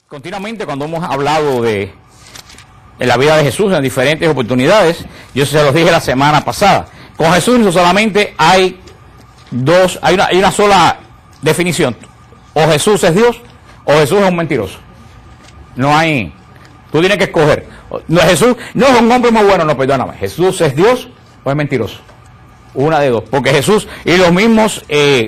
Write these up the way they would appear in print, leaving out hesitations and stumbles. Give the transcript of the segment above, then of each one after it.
Continuamente cuando hemos hablado de la vida de Jesús en diferentes oportunidades, yo se los dije la semana pasada, con Jesús no solamente hay una sola definición: o Jesús es Dios o Jesús es un mentiroso. No hay, tú tienes que escoger. No, Jesús no es un hombre muy bueno, no, perdóname, Jesús es Dios o es mentiroso. Una de dos, porque Jesús y los mismos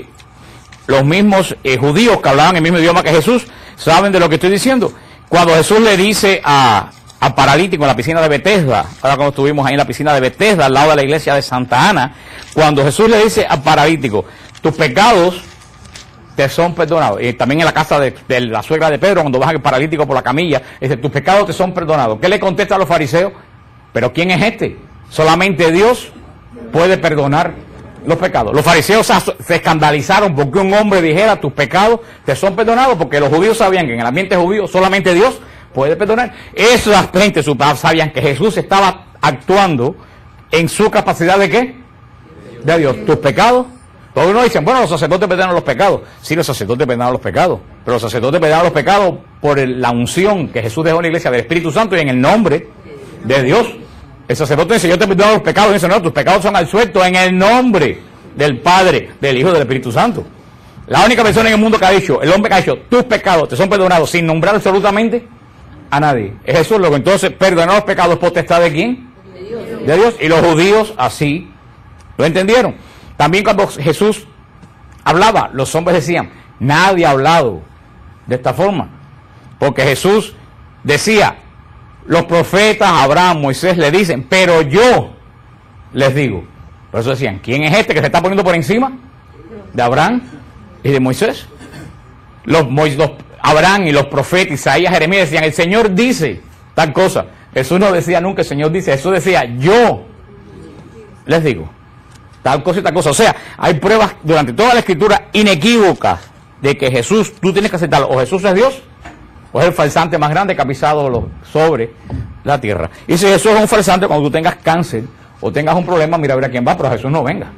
judíos que hablaban el mismo idioma que Jesús saben de lo que estoy diciendo. Cuando Jesús le dice a paralítico en la piscina de Betesda, ahora cuando estuvimos ahí en la piscina de Betesda, al lado de la iglesia de Santa Ana, cuando Jesús le dice al paralítico, tus pecados te son perdonados. Y también en la casa de la suegra de Pedro, cuando baja el paralítico por la camilla, dice, tus pecados te son perdonados. ¿Qué le contesta a los fariseos? ¿Pero quién es este? Solamente Dios puede perdonar los pecados. Los fariseos se escandalizaron porque un hombre dijera, tus pecados te son perdonados, porque los judíos sabían que en el ambiente judío solamente Dios puede perdonar. Esas gente sabían que Jesús estaba actuando en su capacidad de ¿qué? De Dios. Tus pecados. Todos uno dicen, bueno, los sacerdotes perdonan los pecados. Sí, los sacerdotes perdonan los pecados, pero los sacerdotes perdonan los pecados por la unción que Jesús dejó en la iglesia del Espíritu Santo y en el nombre de Dios. El sacerdote dice, yo te perdono los pecados. Y dice, no, tus pecados son absueltos en el nombre del Padre, del Hijo y del Espíritu Santo. La única persona en el mundo que ha dicho, el hombre que ha dicho, tus pecados te son perdonados sin nombrar absolutamente a nadie, es Jesús. Luego entonces, perdonar los pecados es potestad ¿de quién? De Dios. Y los judíos así lo entendieron. También cuando Jesús hablaba, los hombres decían, nadie ha hablado de esta forma. Porque Jesús decía, los profetas, Abraham, Moisés le dicen, pero yo les digo. Por eso decían, ¿quién es este que se está poniendo por encima de Abraham y de Moisés? Abraham y los profetas, Isaías, Jeremías decían, el Señor dice tal cosa. Jesús no decía nunca, el Señor dice. Jesús decía, yo les digo tal cosa y tal cosa. O sea, hay pruebas durante toda la Escritura inequívocas de que Jesús, tú tienes que aceptarlo, o Jesús es Dios, o es el farsante más grande que ha pisado sobre la tierra. Y si Jesús es un farsante, cuando tú tengas cáncer o tengas un problema, mira a ver a quién va, pero Jesús no venga.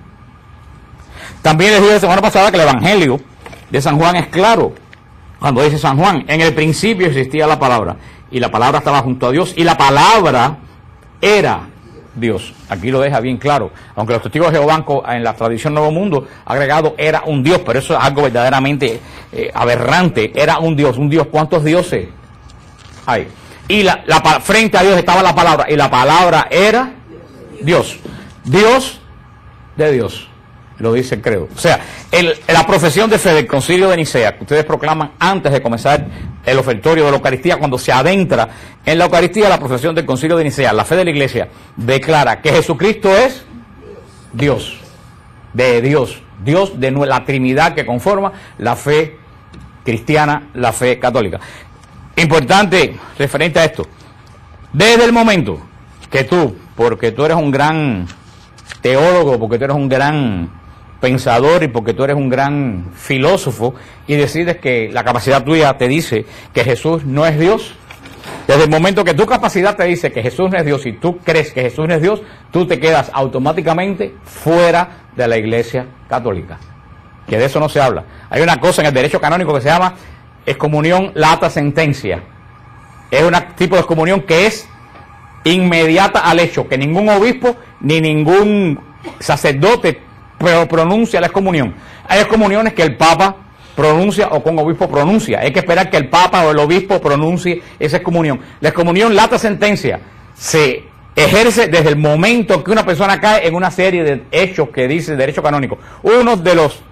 También les dije la semana pasada que el Evangelio de San Juan es claro. Cuando dice San Juan, en el principio existía la palabra, y la palabra estaba junto a Dios, y la palabra era Dios. Aquí lo deja bien claro. Aunque los testigos de Jehová en la tradición Nuevo Mundo ha agregado era un Dios, pero eso es algo verdaderamente aberrante. Era un Dios. ¿Cuántos dioses hay? Y frente a Dios estaba la palabra, y la palabra era Dios. Dios de Dios. Lo dice el credo. O sea, la profesión de fe del Concilio de Nicea, que ustedes proclaman antes de comenzar el ofertorio de la Eucaristía, cuando se adentra en la Eucaristía, la profesión del Concilio de Nicea, la fe de la Iglesia, declara que Jesucristo es Dios, de Dios, Dios de la Trinidad que conforma la fe cristiana, la fe católica. Importante referente a esto, desde el momento que tú, porque tú eres un gran teólogo, porque tú eres un gran pensador y porque tú eres un gran filósofo y decides que la capacidad tuya te dice que Jesús no es Dios, desde el momento que tu capacidad te dice que Jesús no es Dios y tú crees que Jesús no es Dios, tú te quedas automáticamente fuera de la Iglesia Católica, que de eso no se habla. Hay una cosa en el derecho canónico que se llama excomunión lata sentencia. Es un tipo de excomunión que es inmediata al hecho, que ningún obispo ni ningún sacerdote pronuncia la excomunión. Hay excomuniones que el Papa pronuncia o con obispo pronuncia. Hay que esperar que el Papa o el obispo pronuncie esa excomunión. La excomunión lata sentencia se ejerce desde el momento que una persona cae en una serie de hechos que dice el derecho canónico. Uno de los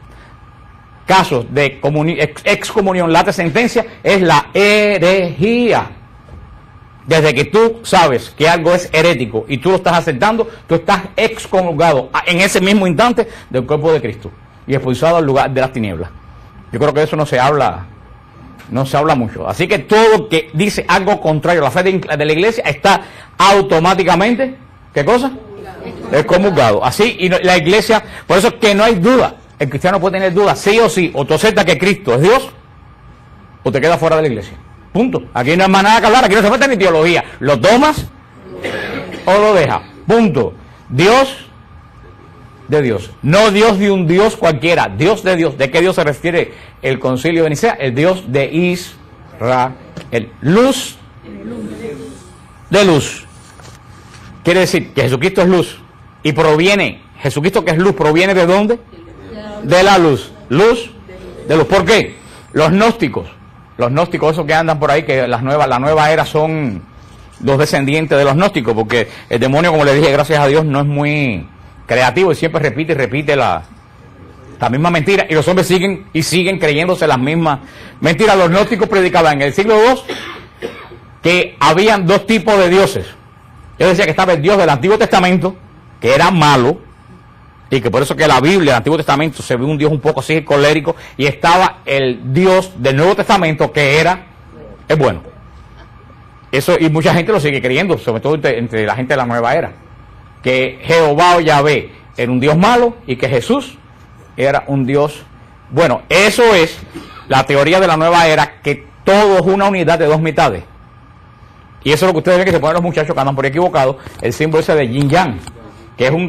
casos de excomunión lata sentencia es la herejía. Desde que tú sabes que algo es herético y tú lo estás aceptando, tú estás excomulgado en ese mismo instante del cuerpo de Cristo y expulsado al lugar de las tinieblas. Yo creo que de eso no se habla mucho. Así que todo que dice algo contrario a la fe de la Iglesia está automáticamente, ¿qué cosa? Excomulgado. Así, y la Iglesia, por eso es que no hay duda. El cristiano puede tener duda, sí o sí, o tú aceptas que Cristo es Dios, o te quedas fuera de la Iglesia. Punto. Aquí no hay más nada que hablar, aquí no se falta ni teología. ¿Lo tomas o lo dejas? Punto. Dios de Dios. No Dios de un Dios cualquiera. Dios de Dios. ¿De qué Dios se refiere el Concilio de Nicea? El Dios de Israel. el luz de luz. Quiere decir que Jesucristo es luz y proviene, Jesucristo que es luz, ¿proviene de dónde? De la luz. Luz de luz. ¿Por qué? Los gnósticos, esos que andan por ahí, que la nueva era son los descendientes de los gnósticos, porque el demonio, como le dije, gracias a Dios, no es muy creativo y siempre repite y repite la misma mentira, y los hombres siguen creyéndose las mismas mentiras. Los gnósticos predicaban en el siglo II que habían dos tipos de dioses. Ellos decían que estaba el Dios del Antiguo Testamento, que era malo, y que por eso que la Biblia, el Antiguo Testamento, se ve un Dios un poco así colérico, y estaba el Dios del Nuevo Testamento, que es bueno. Eso, y mucha gente lo sigue creyendo, sobre todo entre la gente de la nueva era, que Jehová o Yahvé era un Dios malo y que Jesús era un Dios bueno. Eso es la teoría de la nueva era, que todo es una unidad de dos mitades. Y eso es lo que ustedes ven que se ponen los muchachos que andan por equivocados, el símbolo ese de yin yang, que es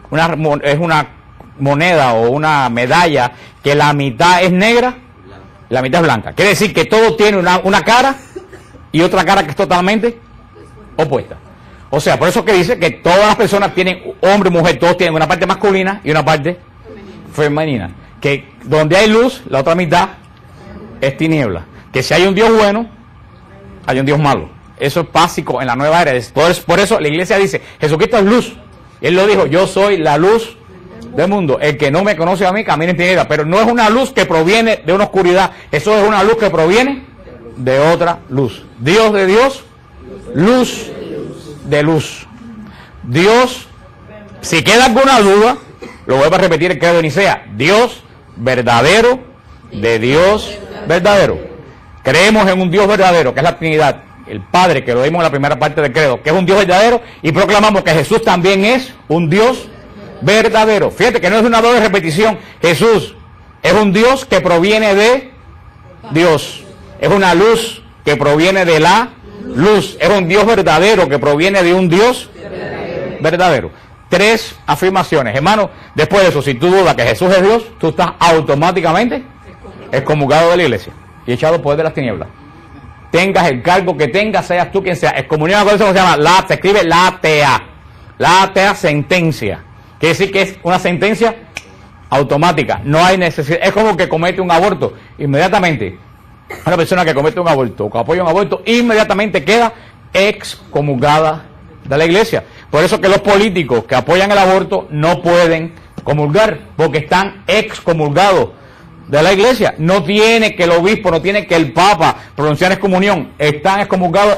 una moneda o una medalla que la mitad es negra, la mitad es blanca. Quiere decir que todo tiene una cara y otra cara que es totalmente opuesta. O sea, por eso que dice que todas las personas tienen, hombre y mujer, todos tienen una parte masculina y una parte femenina. Que donde hay luz, la otra mitad es tiniebla. Que si hay un Dios bueno, hay un Dios malo. Eso es básico en la nueva era. Por eso la iglesia dice, Jesucristo es luz. Él lo dijo, yo soy la luz del mundo. El que no me conoce a mí, camina en tinieblas. Pero no es una luz que proviene de una oscuridad. Eso es una luz que proviene de otra luz. Dios de Dios, luz de luz. Dios, si queda alguna duda, lo vuelvo a repetir el credo de Nicea, Dios verdadero de Dios verdadero. Creemos en un Dios verdadero, que es la Trinidad, el Padre, que lo vimos en la primera parte del credo, que es un Dios verdadero, y proclamamos que Jesús también es un Dios verdadero. Fíjate que no es una doble repetición. Jesús es un Dios que proviene de Dios. Es una luz que proviene de la luz. Es un Dios verdadero que proviene de un Dios verdadero. Tres afirmaciones. Hermano, después de eso, si tú dudas que Jesús es Dios, tú estás automáticamente excomulgado de la iglesia y echado por de las tinieblas. Tengas el cargo que tengas, seas tú quien sea. Excomunión, eso se llama, se escribe látea. Látea, sentencia. Quiere decir que es una sentencia automática. No hay necesidad. Es como que comete un aborto. Inmediatamente, una persona que comete un aborto o que apoya un aborto, inmediatamente queda excomulgada de la iglesia. Por eso que los políticos que apoyan el aborto no pueden comulgar, porque están excomulgados de la iglesia. No tiene que el obispo, no tiene que el papa pronunciar excomunión. Están excomulgados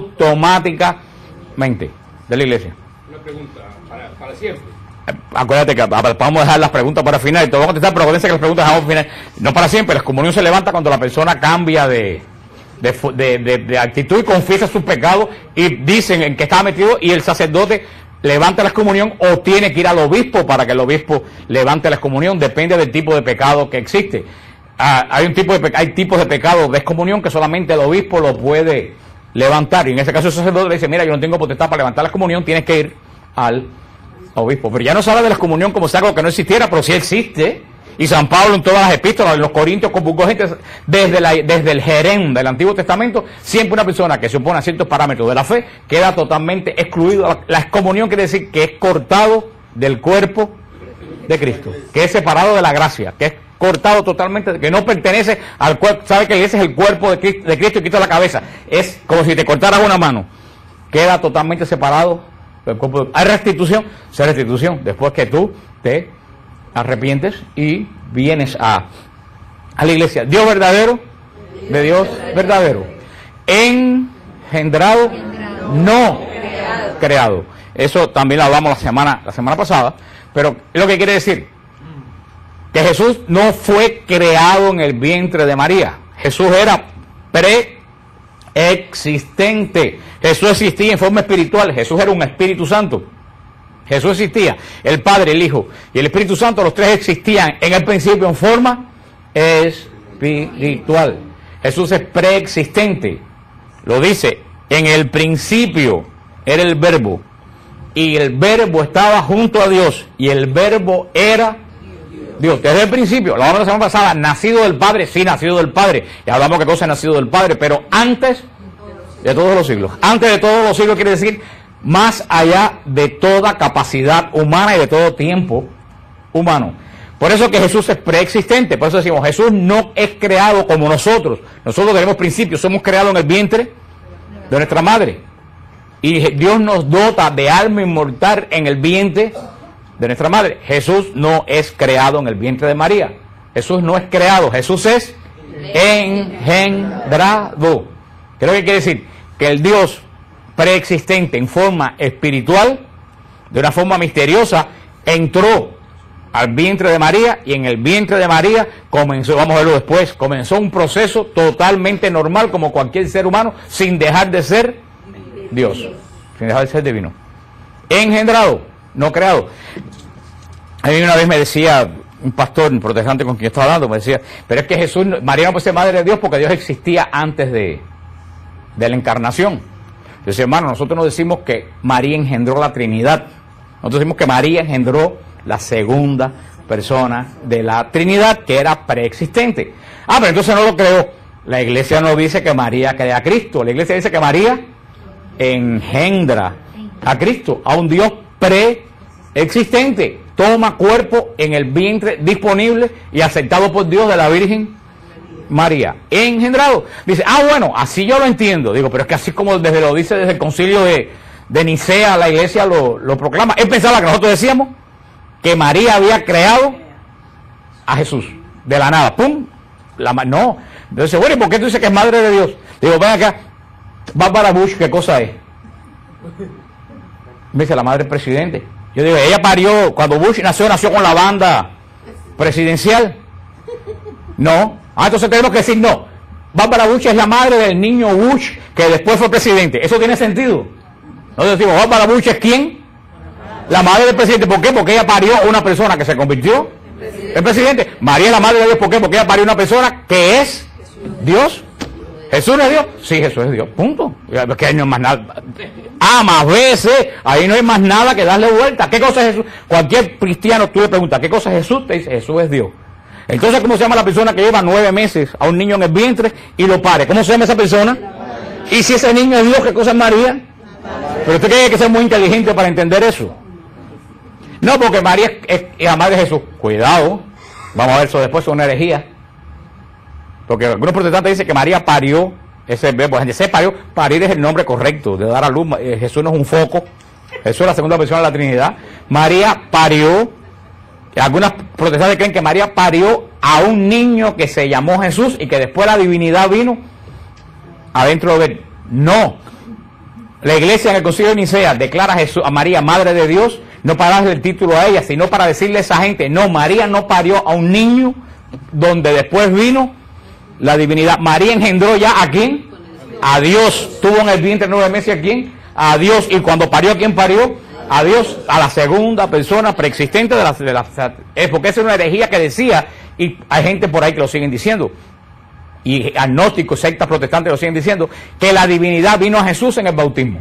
automáticamente de la iglesia. Una pregunta para siempre. Acuérdate que vamos a dejar las preguntas para el final. Te voy a contestar, pero acuérdense que las preguntas dejamos para el final. No para siempre. La excomunión se levanta cuando la persona cambia de actitud y confiesa sus pecados y dicen en que estaba metido, y el sacerdote levanta la excomunión o tiene que ir al obispo para que el obispo levante la excomunión. Depende del tipo de pecado que existe. Hay tipos de pecado de excomunión que solamente el obispo lo puede levantar, y en ese caso el sacerdote le dice, mira, yo no tengo potestad para levantar la excomunión, tienes que ir al obispo. Pero ya no se habla de la excomunión como si algo que no existiera, pero sí existe. Y San Pablo en todas las epístolas, en los Corintios, comulgó gente desde el Jerem del Antiguo Testamento. Siempre una persona que se opone a ciertos parámetros de la fe queda totalmente excluido. La excomunión quiere decir que es cortado del cuerpo de Cristo, que es separado de la gracia, que es cortado totalmente, que no pertenece al cuerpo. ¿Sabe que ese es el cuerpo de Cristo y Cristo la cabeza? Es como si te cortaras una mano. Queda totalmente separado del cuerpo. Hay restitución, se restitución después que tú te arrepientes y vienes a la iglesia. Dios verdadero, de Dios verdadero. Engendrado, no creado. Eso también lo hablamos la semana pasada, pero es lo que quiere decir que Jesús no fue creado en el vientre de María. Jesús era preexistente. Jesús existía en forma espiritual. Jesús era un Espíritu Santo. Jesús existía, el Padre, el Hijo y el Espíritu Santo, los tres existían en el principio en forma espiritual. Jesús es preexistente. Lo dice, en el principio era el Verbo, y el Verbo estaba junto a Dios, y el Verbo era Dios, desde el principio. Lo hablamos la semana pasada, nacido del Padre, sí, nacido del Padre. Y hablamos que cosa es nacido del Padre, pero antes de todos los siglos. Antes de todos los siglos quiere decir más allá de toda capacidad humana y de todo tiempo humano. Por eso que Jesús es preexistente. Por eso decimos, Jesús no es creado como nosotros. Nosotros tenemos principios, somos creados en el vientre de nuestra madre. Y Dios nos dota de alma inmortal en el vientre de nuestra madre. Jesús no es creado en el vientre de María. Jesús no es creado, Jesús es engendrado. ¿Qué es lo que quiere decir? Que el Dios preexistente en forma espiritual, de una forma misteriosa, entró al vientre de María, y en el vientre de María comenzó, vamos a verlo después, comenzó un proceso totalmente normal como cualquier ser humano, sin dejar de ser Dios, sin dejar de ser divino. Engendrado, no creado. A mí una vez me decía un pastor, un protestante con quien yo estaba hablando, me decía, pero es que Jesús, María no puede ser madre de Dios porque Dios existía antes de la encarnación. Yo decía, hermano, nosotros no decimos que María engendró la Trinidad, nosotros decimos que María engendró la segunda persona de la Trinidad, que era preexistente. Ah, pero entonces no lo creó. La iglesia no dice que María crea a Cristo, la iglesia dice que María engendra a Cristo, a un Dios preexistente, toma cuerpo en el vientre disponible y aceptado por Dios de la Virgen María, engendrado. Dice, bueno, así yo lo entiendo. Digo, pero es que así como desde lo dice desde el concilio de Nicea, la iglesia lo proclama. Él pensaba que nosotros decíamos que María había creado a Jesús de la nada, ¡pum! No. Entonces, bueno, ¿y por qué tú dices que es madre de Dios? Digo, ven acá, Bárbara Bush, ¿qué cosa es? Me dice, la madre del presidente. Yo digo, ella parió, cuando Bush nació con la banda presidencial. No. Entonces tenemos que decir no. Bárbara Bush es la madre del niño Bush, que después fue presidente. ¿Eso tiene sentido? Nosotros decimos, Bárbara Bush es ¿quién? La madre del presidente. ¿Por qué? Porque ella parió a una persona que se convirtió en presidente. María es la madre de Dios. ¿Por qué? Porque ella parió a una persona que es Dios. ¿Jesús no es Dios? Sí, Jesús es Dios. Punto. Que ahí no hay más nada. Más veces, ahí no hay más nada que darle vuelta. ¿Qué cosa es Jesús? Cualquier cristiano tú le preguntas, ¿qué cosa es Jesús? Te dice, Jesús es Dios. Entonces, ¿cómo se llama la persona que lleva 9 meses a un niño en el vientre y lo pare? ¿Cómo se llama esa persona? Y si ese niño es Dios, ¿qué cosa es María? Pero usted tiene que ser muy inteligente para entender eso. No, porque María es la madre de Jesús. Cuidado, vamos a ver eso después, es una herejía. Porque algunos protestantes dicen que María parió, ese verbo, se parió, parir es el nombre correcto, de dar a luz. Jesús no es un foco, Jesús es la segunda persona de la Trinidad. María parió, algunos protestantes creen que María parió a un niño que se llamó Jesús y que después la divinidad vino adentro de él. No. La iglesia en el concilio de Nicea declara a María madre de Dios, no para darle el título a ella, sino para decirle a esa gente, no, María no parió a un niño donde después vino la divinidad. María engendró ya ¿a quién? A Dios. Tuvo en el vientre 9 meses ¿a quién? A Dios. Y cuando parió, ¿a quién parió? A Dios, a la segunda persona preexistente de la porque esa es una herejía que decía, y hay gente por ahí que lo siguen diciendo, y agnósticos, sectas protestantes lo siguen diciendo, que la divinidad vino a Jesús en el bautismo.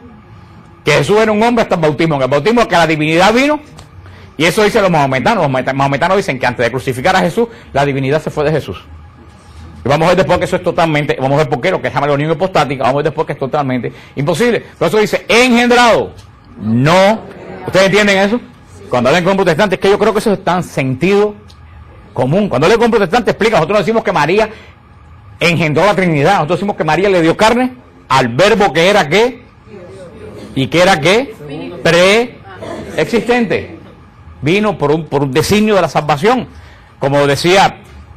Que Jesús era un hombre hasta el bautismo. En el bautismo que la divinidad vino, y eso dicen los mahometanos. Los mahometanos dicen que antes de crucificar a Jesús, la divinidad se fue de Jesús. Y vamos a ver después que eso es totalmente, vamos a ver por qué, lo que se llama la unión hipostática, vamos a ver después que es totalmente imposible. Por eso dice, engendrado. No. ¿Ustedes entienden eso? Cuando hablan con protestantes, que yo creo que eso está en sentido común. Cuando hablan con protestantes, explica, nosotros decimos que María engendró la Trinidad. Nosotros decimos que María le dio carne al verbo que era ¿qué? ¿Y que era qué? Preexistente. Vino por un designio de la salvación. Como decía,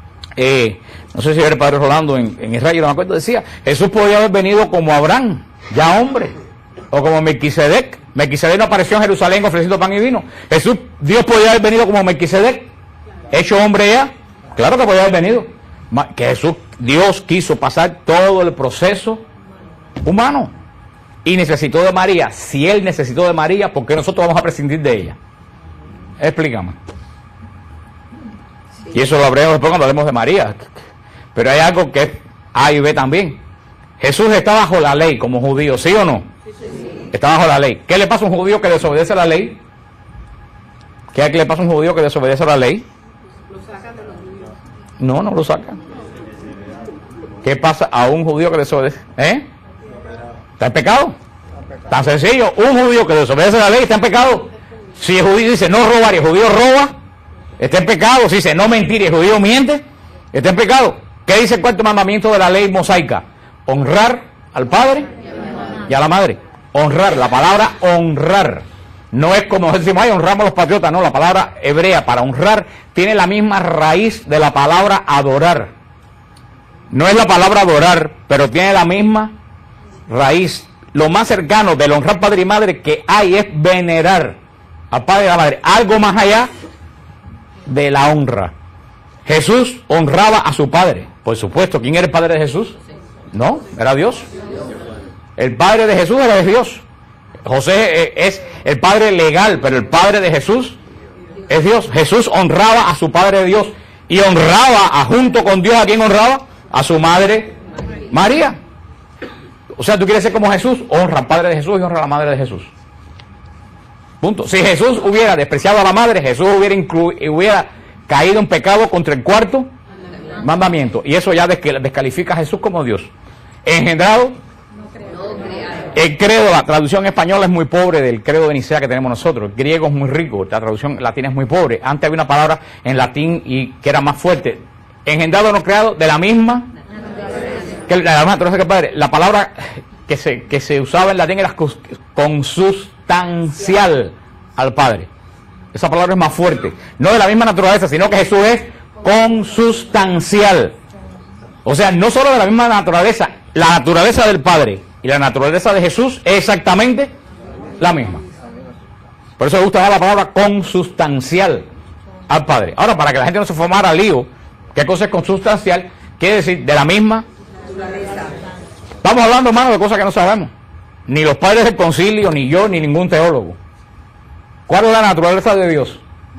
no sé si era el padre Rolando en Israel, no me acuerdo, decía, Jesús podía haber venido como Abraham, ya hombre, o como Melquisedec. Melquisedec no apareció en Jerusalén ofreciendo pan y vino. Dios podía haber venido como Melquisedec, hecho hombre ya. Claro que podía haber venido. Que Dios quiso pasar todo el proceso humano y necesitó de María. Si Él necesitó de María, ¿por qué nosotros vamos a prescindir de ella? Explícame. Y eso lo habremos después cuando hablemos de María. Pero hay algo que es A y B también. Jesús está bajo la ley como judío, ¿sí o no? Está bajo la ley. ¿Qué le pasa a un judío que desobedece la ley? ¿Qué le pasa a un judío que desobedece la ley? No, no lo saca. ¿Qué pasa a un judío que desobedece? ¿Está en pecado? Tan sencillo, un judío que desobedece la ley está en pecado. Si el judío dice no robar y el judío roba, está en pecado. Si dice no mentir y el judío miente, está en pecado. ¿Qué dice el cuarto mandamiento de la ley mosaica? Honrar al padre y a la madre. Honrar, la palabra honrar. No es como decimos, ay, honramos a los patriotas. No, la palabra hebrea para honrar tiene la misma raíz de la palabra adorar. No es la palabra adorar, pero tiene la misma raíz. Lo más cercano del honrar padre y madre que hay es venerar al padre y a la madre. Algo más allá de la honra. Jesús honraba a su padre. Por supuesto, ¿quién era el padre de Jesús? No, era Dios. El padre de Jesús era Dios. José es el padre legal, pero el padre de Jesús es Dios. Jesús honraba a su padre Dios y honraba junto con Dios. ¿A quién honraba? A su madre María. O sea, tú quieres ser como Jesús, honra al padre de Jesús y honra a la madre de Jesús. Punto. Si Jesús hubiera despreciado a la madre, Jesús hubiera caído en pecado contra el cuarto mandamiento. Y eso ya descalifica a Jesús como Dios. Engendrado. El credo, la traducción española es muy pobre del credo de Nicea que tenemos nosotros. El griego es muy rico, la traducción latina es muy pobre. Antes había una palabra en latín y que era más fuerte. Engendrado no creado de la misma que la naturaleza que el Padre. La palabra que se usaba en latín era consustancial al Padre. Esa palabra es más fuerte. No de la misma naturaleza, sino que Jesús es consustancial. O sea, no solo de la misma naturaleza, la naturaleza del Padre y la naturaleza de Jesús es exactamente la misma. Por eso me gusta dar la palabra consustancial al Padre. Ahora, para que la gente no se formara lío, ¿qué cosa es consustancial? Quiere decir, de la misma naturaleza. Estamos hablando, hermano, de cosas que no sabemos. Ni los padres del concilio, ni yo, ni ningún teólogo. ¿Cuál es la naturaleza de Dios?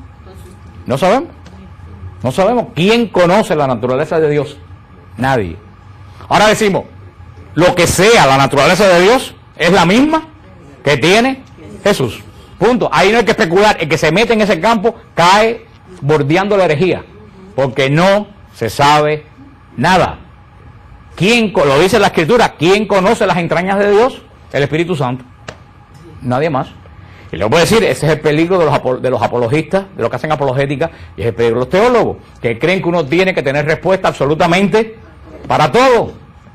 No sabemos. No sabemos. ¿Quién conoce la naturaleza de Dios? Nadie. Ahora decimos, lo que sea la naturaleza de Dios es la misma que tiene Jesús. Punto. Ahí no hay que especular. El que se mete en ese campo cae bordeando la herejía, porque no se sabe nada. ¿Quién, lo dice la Escritura, quién conoce las entrañas de Dios? El Espíritu Santo. Nadie más. Y le voy a decir, ese es el peligro de los apologistas, de los que hacen apologética, y es el peligro de los teólogos, que creen que uno tiene que tener respuesta absolutamente para todo.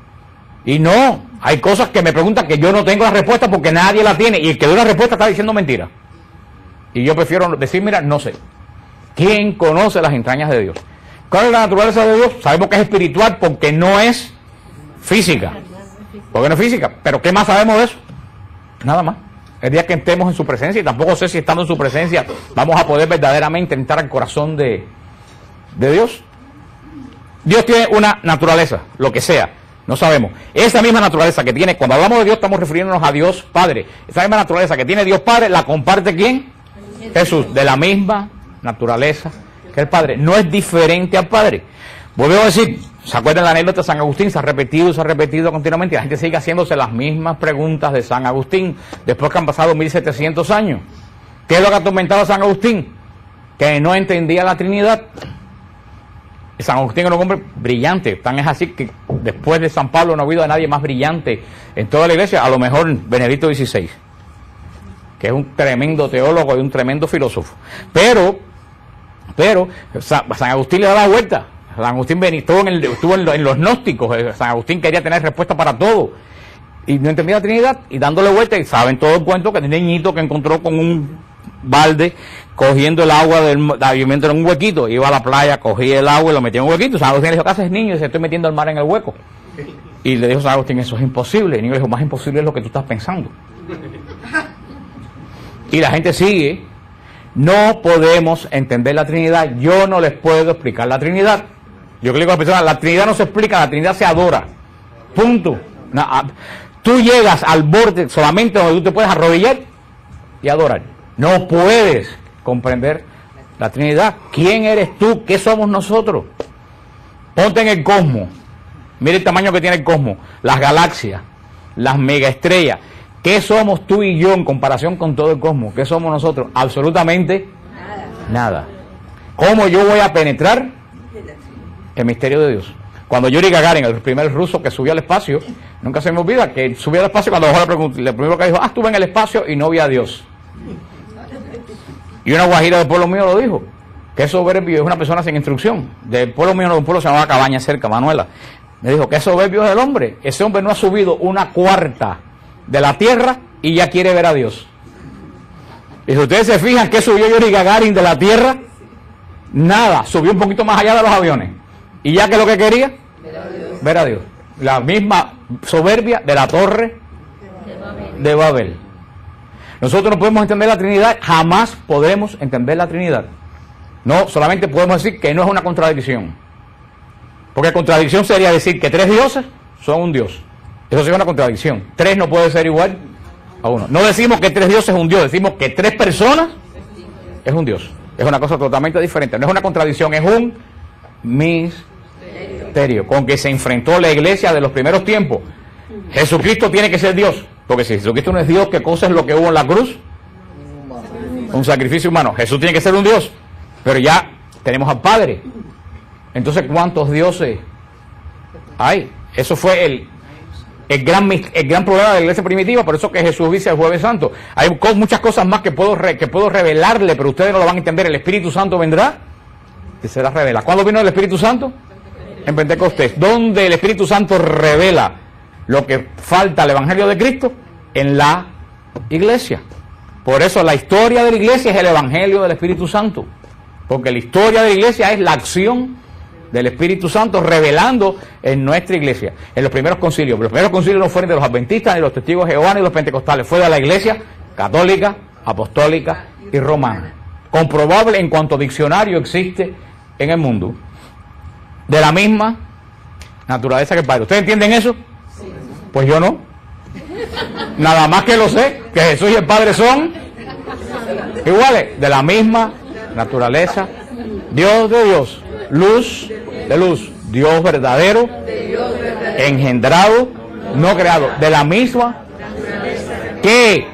Y no, hay cosas que me preguntan que yo no tengo la respuesta porque nadie la tiene, y el que da una respuesta está diciendo mentira. Y yo prefiero decir, mira, no sé. ¿Quién conoce las entrañas de Dios? ¿Cuál es la naturaleza de Dios? Sabemos que es espiritual porque no es física. Porque no es física. Pero ¿qué más sabemos de eso? Nada más. El día que estemos en su presencia, y tampoco sé si estando en su presencia vamos a poder verdaderamente entrar al corazón de Dios. Dios tiene una naturaleza, lo que sea, no sabemos. Esa misma naturaleza que tiene, cuando hablamos de Dios estamos refiriéndonos a Dios Padre. Esa misma naturaleza que tiene Dios Padre, ¿la comparte quién? Jesús, de la misma naturaleza que el Padre. No es diferente al Padre. Volvemos a decir, ¿se acuerdan la anécdota de San Agustín? Se ha repetido continuamente. La gente sigue haciéndose las mismas preguntas de San Agustín, después que han pasado 1700 años. ¿Qué es lo que atormentaba a San Agustín? Que no entendía la Trinidad. San Agustín era un hombre brillante. Tan es así que después de San Pablo no ha habido a nadie más brillante en toda la iglesia, a lo mejor Benedicto XVI, que es un tremendo teólogo y un tremendo filósofo. Pero San Agustín le da la vuelta. San Agustín estuvo en los gnósticos. San Agustín quería tener respuesta para todo y no entendía la Trinidad, y dándole vuelta, y saben todo el cuento que el niñito que encontró con un balde cogiendo el agua del viviendo en un huequito, iba a la playa, cogía el agua y lo metía en un huequito. San Agustín le dijo, ¿qué haces, niño? Y dice, estoy metiendo el mar en el hueco. Y le dijo San Agustín, eso es imposible. Y el niño le dijo, más imposible es lo que tú estás pensando. Y la gente sigue. No podemos entender la Trinidad. Yo no les puedo explicar la Trinidad. Yo que le digo a las personas, la Trinidad no se explica, la Trinidad se adora. Punto. No, tú llegas al borde solamente donde tú te puedes arrodillar y adorar. No puedes comprender la Trinidad. ¿Quién eres tú? ¿Qué somos nosotros? Ponte en el cosmos. Mira el tamaño que tiene el cosmos. Las galaxias, las megaestrellas. ¿Qué somos tú y yo en comparación con todo el cosmos? ¿Qué somos nosotros? Absolutamente nada. ¿Cómo yo voy a penetrar el misterio de Dios. Cuando Yuri Gagarin, el primer ruso que subió al espacio, nunca se me olvida que subió al espacio, cuando bajó la pregunta, lo primero que dijo, estuve en el espacio y no vi a Dios. Y una guajira del pueblo mío lo dijo, que soberbio es una persona sin instrucción. Del pueblo mío, de un pueblo se llamaba Cabaña cerca, Manuela. Me dijo, que soberbio es el hombre. Ese hombre no ha subido 1/4 de la tierra y ya quiere ver a Dios. Y si ustedes se fijan, ¿qué subió Yuri Gagarin de la tierra? Nada, subió un poquito más allá de los aviones. ¿Y ya que lo que quería? Ver a Dios. La misma soberbia de la torre de Babel. Nosotros no podemos entender la Trinidad, jamás podremos entender la Trinidad. No, solamente podemos decir que no es una contradicción. Porque contradicción sería decir que 3 dioses son un Dios. Eso sería una contradicción. 3 no puede ser igual a 1. No decimos que 3 dioses es un Dios, decimos que 3 personas es un Dios. Es una cosa totalmente diferente. No es una contradicción, es un misterio con que se enfrentó la iglesia de los primeros tiempos. Jesucristo tiene que ser Dios, porque si Jesucristo no es Dios, ¿qué cosa es lo que hubo en la cruz? Un sacrificio humano. Jesús tiene que ser un Dios, pero ya tenemos al Padre. Entonces, ¿cuántos dioses hay? Eso fue el gran problema de la iglesia primitiva, por eso que Jesús dice el Jueves Santo. Hay muchas cosas más que puedo revelarle, pero ustedes no lo van a entender. El Espíritu Santo vendrá y será revelado. ¿Cuándo vino el Espíritu Santo? En Pentecostés. ¿Dónde el Espíritu Santo revela lo que falta al Evangelio de Cristo? En la iglesia. Por eso la historia de la iglesia es el Evangelio del Espíritu Santo. Porque la historia de la iglesia es la acción del Espíritu Santo revelando en nuestra iglesia. En los primeros concilios no fueron de los adventistas, ni los testigos de Jehová, ni los pentecostales, fue de la iglesia católica, apostólica y romana. Comprobable en cuanto diccionario existe en el mundo. De la misma naturaleza que el Padre. ¿Ustedes entienden eso? Pues yo no. Nada más que lo sé, que Jesús y el Padre son iguales, de la misma naturaleza. Dios de Dios, luz de luz, Dios verdadero, engendrado, no creado, de la misma que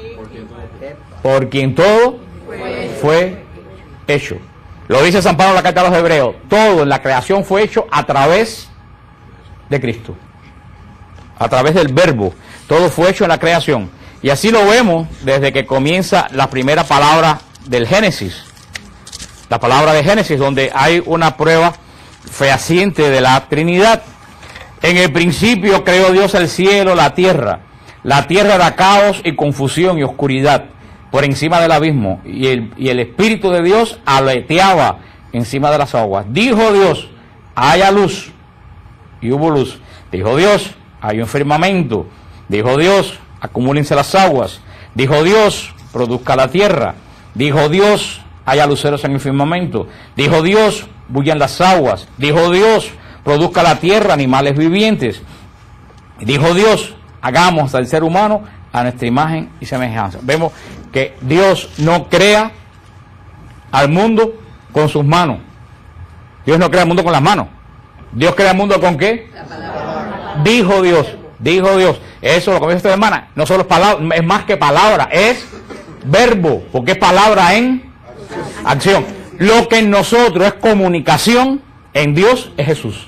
por quien todo fue hecho. Lo dice San Pablo en la carta a los Hebreos, todo en la creación fue hecho a través de Cristo, a través del Verbo, todo fue hecho en la creación. Y así lo vemos desde que comienza la primera palabra del Génesis, la palabra de Génesis, donde hay una prueba fehaciente de la Trinidad. En el principio creó Dios el cielo, la tierra. La tierra era caos y confusión y oscuridad por encima del abismo, y el Espíritu de Dios aleteaba encima de las aguas. Dijo Dios, haya luz, y hubo luz. Dijo Dios, hay un firmamento. Dijo Dios, acumúlense las aguas. Dijo Dios, produzca la tierra. Dijo Dios, haya luceros en el firmamento. Dijo Dios, bullan las aguas. Dijo Dios, produzca la tierra animales vivientes. Dijo Dios, hagamos al ser humano a nuestra imagen y semejanza. Vemos que Dios no crea al mundo con sus manos. Dios no crea el mundo con las manos. Dios crea el mundo ¿con qué? La palabra. Dijo Dios, dijo Dios. Eso lo que dice esta hermana, no solo es palabra, es más que palabra, es verbo, porque es palabra en acción. Lo que en nosotros es comunicación, en Dios es Jesús.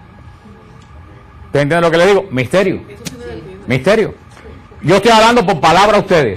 ¿Ustedes entienden lo que le digo? Misterio. Misterio. Yo estoy hablando por palabra a ustedes.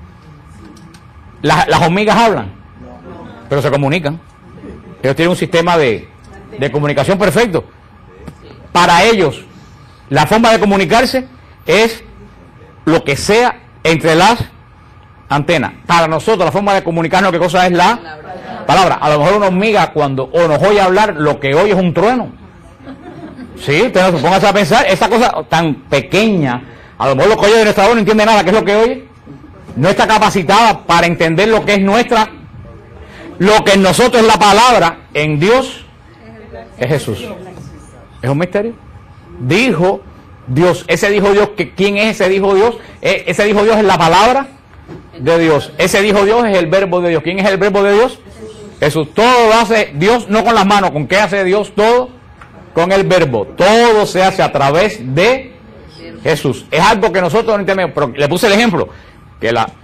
Las hormigas hablan, pero se comunican. Ellos tienen un sistema de comunicación perfecto. Para ellos, la forma de comunicarse es lo que sea entre las antenas. Para nosotros, la forma de comunicarnos, ¿qué cosa es la palabra? A lo mejor una hormiga, cuando nos oye hablar, lo que oye es un trueno. Sí, ustedes no se pongan a pensar, esa cosa tan pequeña, a lo mejor lo que oye de nuestra voz no entiende nada, ¿qué es lo que oye? No está capacitada para entender lo que es nuestra, lo que en nosotros es la palabra, en Dios es Jesús. ¿Es un misterio? Dijo Dios, ese dijo Dios, ¿quién es ese dijo Dios? Ese dijo Dios es la palabra de Dios, ese dijo Dios es el verbo de Dios. ¿Quién es el verbo de Dios? Jesús. Todo lo hace Dios, no con las manos. ¿Con qué hace Dios todo? Con el verbo. Todo se hace a través de Jesús. Es algo que nosotros no entendemos, pero le puse el ejemplo, que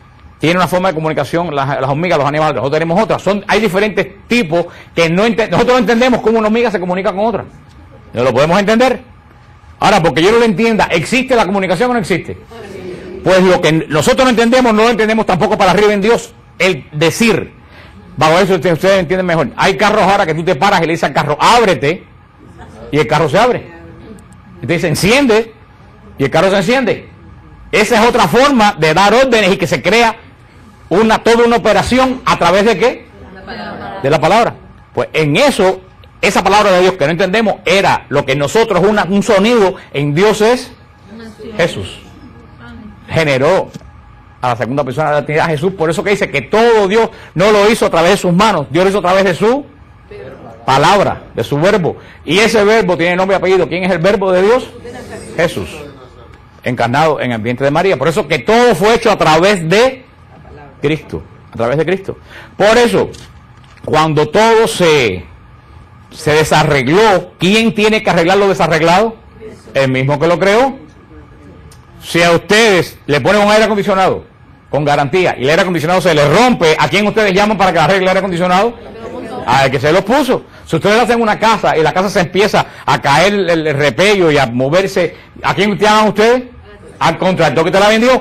tiene una forma de comunicación, las hormigas, los animales, nosotros tenemos otras. Hay diferentes tipos que nosotros no entendemos cómo una hormiga se comunica con otra. ¿No lo podemos entender? Ahora, porque yo no lo entienda, ¿existe la comunicación o no existe? Pues lo que nosotros no entendemos, no lo entendemos tampoco para arriba en Dios. El decir, bajo eso ustedes entienden mejor. Hay carros ahora que tú te paras y le dices al carro, ábrete, y el carro se abre. Y te dice, enciende, y el carro se enciende. Esa es otra forma de dar órdenes y que se crea toda una operación a través de ¿qué? De la palabra. Pues en eso, esa palabra de Dios que no entendemos era lo que nosotros, un sonido en Dios es Jesús. Generó a la segunda persona de la Trinidad, Jesús. Por eso que dice que todo Dios no lo hizo a través de sus manos, Dios lo hizo a través de su palabra, de su verbo. Y ese verbo tiene nombre y apellido. ¿Quién es el verbo de Dios? Jesús, encarnado en el vientre de María. Por eso que todo fue hecho a través de Cristo, a través de Cristo. Por eso, cuando todo se desarregló, ¿quién tiene que arreglar lo desarreglado? El mismo que lo creó. Si a ustedes le ponen un aire acondicionado con garantía y el aire acondicionado se le rompe, ¿a quién ustedes llaman para que arregle el aire acondicionado? Al que se los puso. Si ustedes hacen una casa y la casa se empieza a caer el repello y a moverse, ¿a quién llaman ustedes? Al contractor que te la vendió.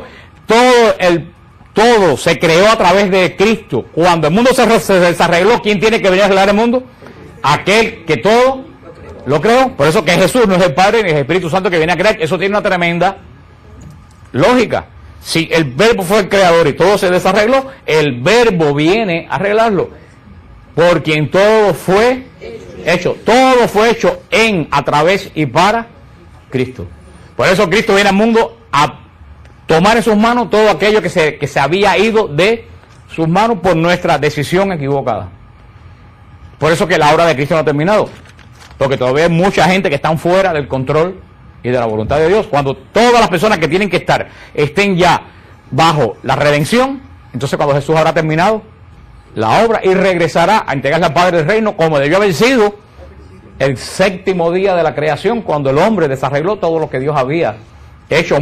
Todo se creó a través de Cristo. Cuando el mundo se desarregló, ¿quién tiene que venir a arreglar el mundo? Aquel que todo lo creó. Por eso que Jesús no es el Padre ni el Espíritu Santo que viene a crear. Eso tiene una tremenda lógica. Si el verbo fue el creador y todo se desarregló, el verbo viene a arreglarlo. Por quien todo fue hecho. Todo fue hecho a través y para Cristo. Por eso Cristo viene al mundo a tomar en sus manos todo aquello que se había ido de sus manos por nuestra decisión equivocada. Por eso que la obra de Cristo no ha terminado. Porque todavía hay mucha gente que están fuera del control y de la voluntad de Dios. Cuando todas las personas que tienen que estar estén ya bajo la redención, entonces cuando Jesús habrá terminado la obra y regresará a entregarle al Padre del reino, como debió haber sido el séptimo día de la creación, cuando el hombre desarregló todo lo que Dios había hecho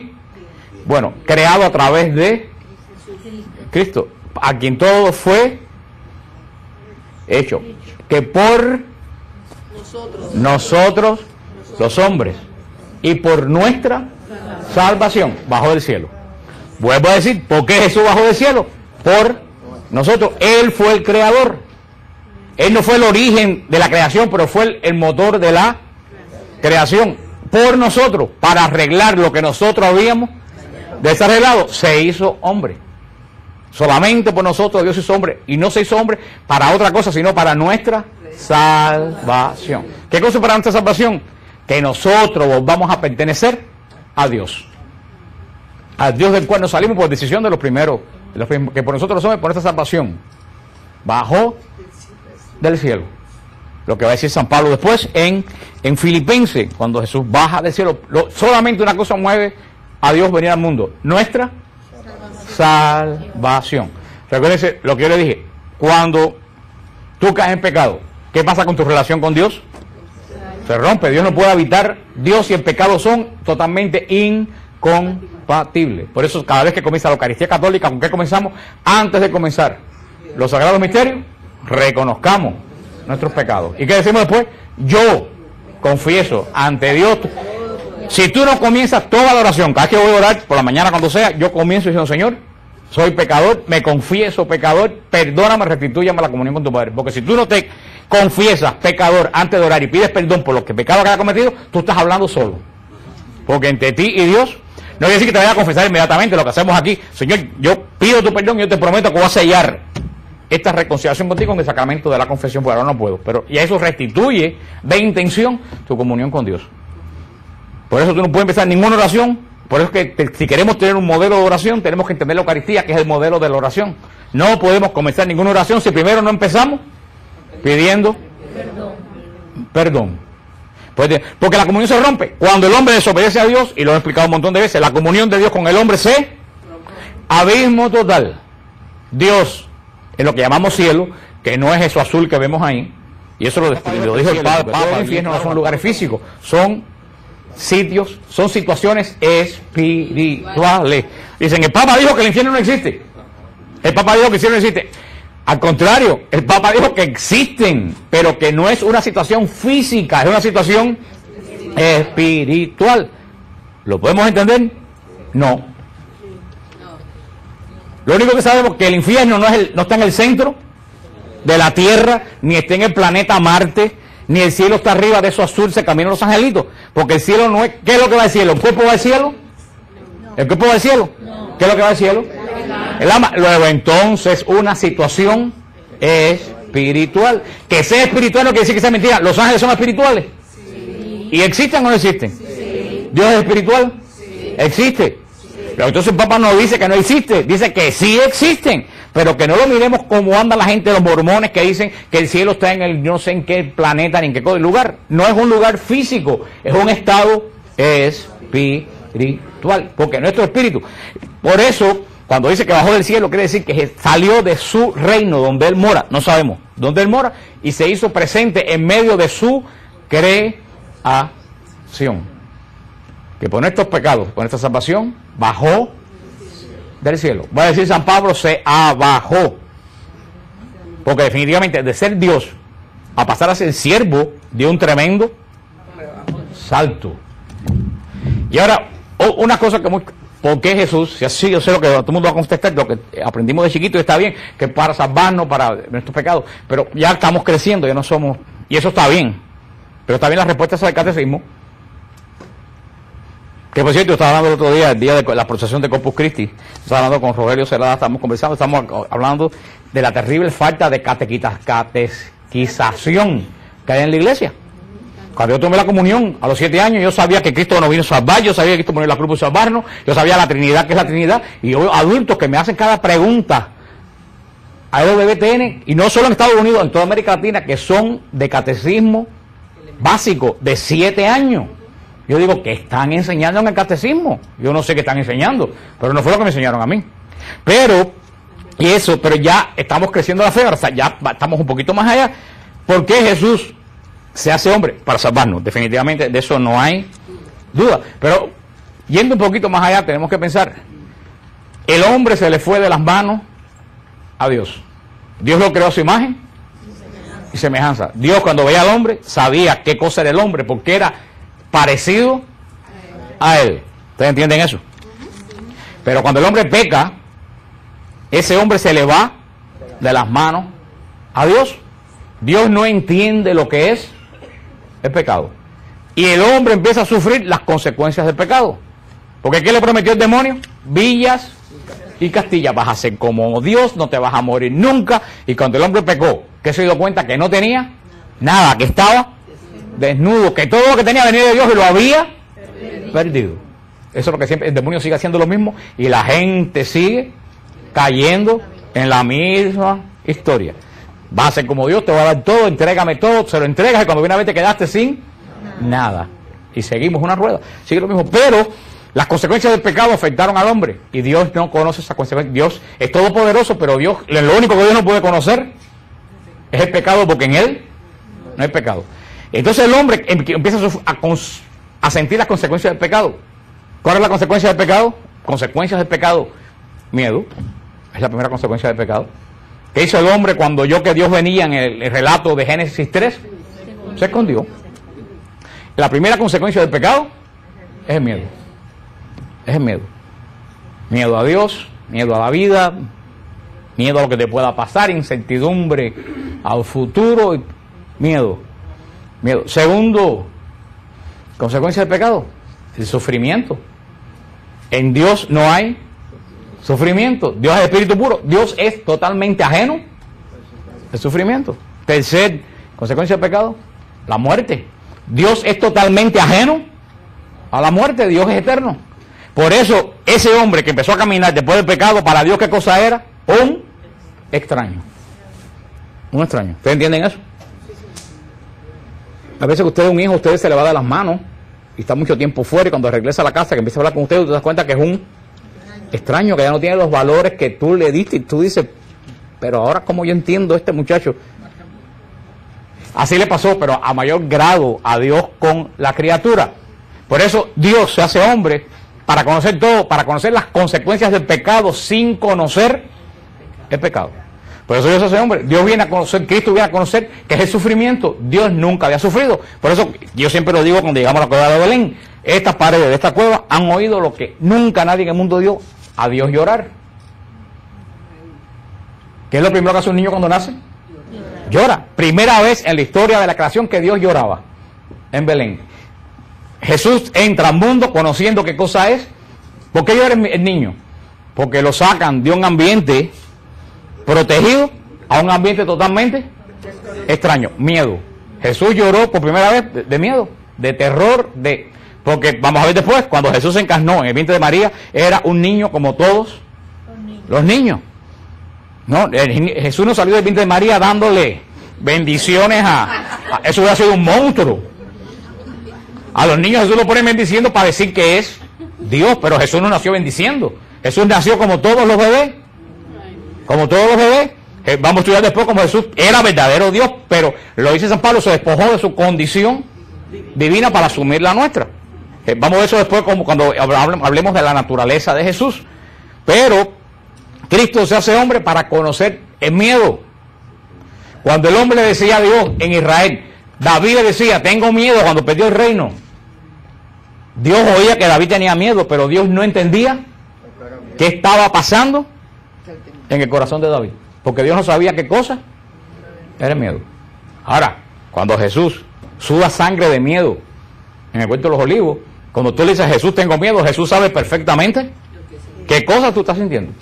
creado a través de Cristo, a quien todo fue hecho, que por nosotros los hombres y por nuestra salvación bajó del cielo. Vuelvo a decir, ¿por qué Jesús bajó del cielo? Por nosotros. Él fue el creador. Él no fue el origen de la creación, pero fue el motor de la creación. Por nosotros, para arreglar lo que nosotros habíamos desarreglado, se hizo hombre. Solamente por nosotros Dios hizo hombre. Y no se hizo hombre para otra cosa, sino para nuestra salvación. ¿Qué cosa es para nuestra salvación? Que nosotros volvamos a pertenecer a Dios. Al Dios del cual nos salimos por decisión de los primeros, que por nosotros somos, por nuestra salvación. Bajó del cielo. Lo que va a decir San Pablo después en Filipenses, cuando Jesús baja del cielo. Solamente una cosa mueve a Dios venir al mundo: nuestra salvación. Recuérdense lo que yo le dije: cuando tú caes en pecado, ¿qué pasa con tu relación con Dios? Se rompe. Dios no puede habitar. Dios y el pecado son totalmente incompatibles. Por eso cada vez que comienza la Eucaristía Católica, ¿con qué comenzamos? Antes de comenzar los sagrados misterios, reconozcamos nuestros pecados. ¿Y qué decimos después? Yo confieso ante Dios. Si tú no comienzas toda la oración, cada vez que voy a orar, por la mañana cuando sea, yo comienzo diciendo: Señor, soy pecador, me confieso pecador, perdóname, restitúyame la comunión con tu Padre. Porque si tú no te confiesas pecador antes de orar y pides perdón por los pecados que hayas cometido, tú estás hablando solo. Porque entre ti y Dios, no quiere decir que te vayas a confesar inmediatamente. Lo que hacemos aquí: Señor, yo pido tu perdón y yo te prometo que voy a sellar esta reconciliación contigo en el sacramento de la confesión, porque ahora no puedo. Y a eso restituye de intención tu comunión con Dios. Por eso tú no puedes empezar ninguna oración. Por eso que si queremos tener un modelo de oración, tenemos que entender la Eucaristía, que es el modelo de la oración. No podemos comenzar ninguna oración si primero no empezamos pidiendo perdón. Porque la comunión se rompe cuando el hombre desobedece a Dios, y lo he explicado un montón de veces. La comunión de Dios con el hombre se abismo total. Dios es lo que llamamos cielo, que no es eso azul que vemos ahí, y eso lo dijo el Papa. El infierno no son lugares físicos, son sitios, son situaciones espirituales. Dicen: el Papa dijo que el infierno no existe. El Papa dijo que el cielo no existe. Al contrario, el Papa dijo que existen, pero que no es una situación física, es una situación espiritual. ¿Lo podemos entender? No. Lo único que sabemos es que el infierno no está en el centro de la tierra, ni está en el planeta Marte, ni el cielo está arriba de eso azul, se caminan los angelitos, porque el cielo no es... ¿Qué es lo que va al cielo? ¿El cuerpo va al cielo? ¿El cuerpo va al cielo? ¿Qué es lo que va al cielo? El alma. Luego entonces una situación espiritual. Que sea espiritual no quiere decir que sea mentira. ¿Los ángeles son espirituales? Sí. ¿Y existen o no existen? Sí. ¿Dios es espiritual? Sí. ¿Existe? Sí. Pero entonces el Papa no dice que no existe, dice que sí existen, pero que no lo miremos como anda la gente, los mormones que dicen que el cielo está en el no sé en qué planeta ni en qué lugar. No es un lugar físico, es un estado espiritual, porque nuestro espíritu. Por eso, cuando dice que bajó del cielo, quiere decir que salió de su reino, donde él mora, no sabemos dónde él mora, y se hizo presente en medio de su creación. Que por nuestros pecados, por nuestra salvación, bajó del cielo. Va a decir San Pablo, se abajó. Porque definitivamente de ser Dios a pasar a ser siervo, dio un tremendo salto. Y ahora, una cosa que muy... ¿Por qué Jesús? Si así yo sé lo que todo el mundo va a contestar, lo que aprendimos de chiquito y está bien, que para salvarnos, para nuestros pecados, pero ya estamos creciendo, ya no somos, y eso está bien, pero está bien la respuesta al catecismo, que por cierto, yo estaba hablando el otro día, el día de la procesión de Corpus Christi, estaba hablando con Rogelio Celada, estamos conversando, estamos hablando de la terrible falta de catequización que hay en la iglesia. Cuando yo tomé la comunión a los 7 años, yo sabía que Cristo nos vino a salvar, yo sabía que Cristo murió en la cruz por salvarnos, yo sabía la Trinidad, que es la Trinidad, y yo adultos que me hacen cada pregunta a LBTN, y no solo en Estados Unidos, en toda América Latina, que son de catecismo básico de 7 años. Yo digo, ¿qué están enseñando en el catecismo? Yo no sé qué están enseñando, pero no fue lo que me enseñaron a mí. Pero ya estamos creciendo la fe, o sea, ya estamos un poquito más allá. ¿Por qué Jesús se hace hombre? Para salvarnos, definitivamente, de eso no hay duda. Pero yendo un poquito más allá, tenemos que pensar, el hombre se le fue de las manos a Dios. Dios lo creó a su imagen y semejanza. Dios, cuando veía al hombre, sabía qué cosa era el hombre, porque era parecido a él. ¿Ustedes entienden eso? Pero cuando el hombre peca, ese hombre se le va de las manos a Dios. Dios no entiende lo que es el pecado. Y el hombre empieza a sufrir las consecuencias del pecado. Porque ¿qué le prometió el demonio? Villas y castillas. Vas a ser como Dios, no te vas a morir nunca. Y cuando el hombre pecó, ¿qué se dio cuenta? Que no tenía nada, que estaba desnudo, que todo lo que tenía venía de Dios y lo había perdido. Eso es lo que siempre, el demonio sigue haciendo lo mismo y la gente sigue cayendo en la misma historia. Vas a ser como Dios, te va a dar todo, entrégame todo, se lo entregas y cuando viene a ver te quedaste sin nada. Y seguimos una rueda, sigue lo mismo. Pero las consecuencias del pecado afectaron al hombre y Dios no conoce esas consecuencias. Dios es todopoderoso, pero Dios, lo único que Dios no puede conocer es el pecado, porque en él no hay pecado. Entonces el hombre empieza a sentir las consecuencias del pecado. ¿Cuál es la consecuencia del pecado? Consecuencias del pecado, miedo. Es la primera consecuencia del pecado. ¿Qué hizo el hombre cuando oyó que Dios venía en el relato de Génesis 3? Se escondió. La primera consecuencia del pecado es el miedo. Es el miedo. Miedo a Dios, miedo a la vida, miedo a lo que te pueda pasar, incertidumbre al futuro, miedo. Miedo. Segundo, consecuencia del pecado, el sufrimiento. En Dios no hay sufrimiento. Dios es espíritu puro. Dios es totalmente ajeno al sufrimiento. Tercer consecuencia del pecado, la muerte. Dios es totalmente ajeno a la muerte. Dios es eterno. Por eso, ese hombre que empezó a caminar después del pecado, para Dios, ¿qué cosa era? Un extraño. Un extraño. ¿Ustedes entienden eso? A veces que usted es un hijo, usted se le va de las manos y está mucho tiempo fuera, y cuando regresa a la casa, que empieza a hablar con usted, te das cuenta que es un extraño, que ya no tiene los valores que tú le diste, y tú dices, pero ahora como yo entiendo a este muchacho. Así le pasó, pero a mayor grado a Dios con la criatura. Por eso Dios se hace hombre para conocer todo, para conocer las consecuencias del pecado sin conocer el pecado. Por eso Dios hace hombre. Dios viene a conocer, Cristo viene a conocer que es el sufrimiento. Dios nunca había sufrido. Por eso yo siempre lo digo cuando llegamos a la cueva de Belén. Estas paredes de esta cueva han oído lo que nunca nadie en el mundo dio, a Dios llorar. ¿Qué es lo primero que hace un niño cuando nace? Llora. Primera vez en la historia de la creación que Dios lloraba en Belén. Jesús entra al mundo conociendo qué cosa es. ¿Por qué llora el niño? Porque lo sacan de un ambiente protegido a un ambiente totalmente extraño. Miedo. Jesús lloró por primera vez de miedo, de terror, porque vamos a ver después, cuando Jesús se encarnó en el vientre de María, era un niño como todos los niños. No, Jesús no salió del vientre de María dándole bendiciones eso hubiera sido un monstruo. A los niños Jesús lo pone bendiciendo para decir que es Dios, pero Jesús no nació bendiciendo. Jesús nació como todos los bebés. Como todos los bebés. Vamos a estudiar después como Jesús era verdadero Dios, pero lo dice San Pablo, se despojó de su condición divina para asumir la nuestra. Vamos a ver eso después como cuando hablemos de la naturaleza de Jesús. Pero Cristo se hace hombre para conocer el miedo. Cuando el hombre le decía a Dios en Israel, David le decía, tengo miedo cuando perdió el reino. Dios oía que David tenía miedo, pero Dios no entendía qué estaba pasando en el corazón de David. Porque Dios no sabía qué cosa era el miedo. Ahora, cuando Jesús suda sangre de miedo en el Huerto de los Olivos, cuando tú le dices a Jesús, tengo miedo, Jesús sabe perfectamente qué cosa tú estás sintiendo.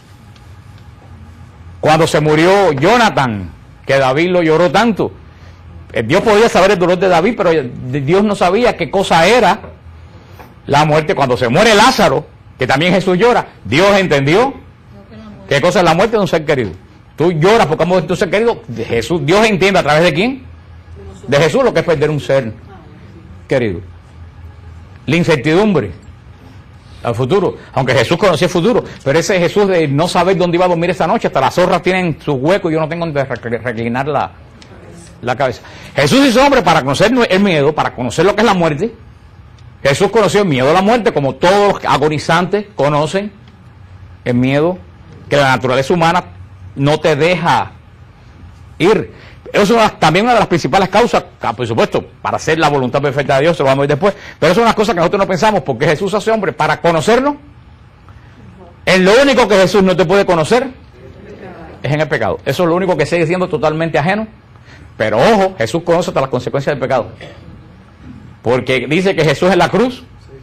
Cuando se murió Jonathan, que David lo lloró tanto, Dios podía saber el dolor de David, pero Dios no sabía qué cosa era la muerte. Cuando se muere Lázaro, que también Jesús llora, Dios entendió qué cosa es la muerte de un ser querido. Tú lloras porque has muerto un ser querido. Jesús, Dios entiende a través de quién, de Jesús, lo que es perder un ser querido. La incertidumbre al futuro, aunque Jesús conocía el futuro, pero ese Jesús de no saber dónde iba a dormir esta noche, hasta las zorras tienen su hueco y yo no tengo donde reclinar la cabeza. Jesús hizo hombre para conocer el miedo, para conocer lo que es la muerte. Jesús conoció el miedo a la muerte, como todos los agonizantes conocen el miedo que la naturaleza humana no te deja ir. Eso es también una de las principales causas, por supuesto, para hacer la voluntad perfecta de Dios, se lo vamos a ver después, pero eso es una cosa que nosotros no pensamos, porque Jesús hace hombre para conocernos. Es lo único que Jesús no te puede conocer es en el pecado. Eso es lo único que sigue siendo totalmente ajeno. Pero ojo, Jesús conoce hasta las consecuencias del pecado. Porque dice que Jesús en la cruz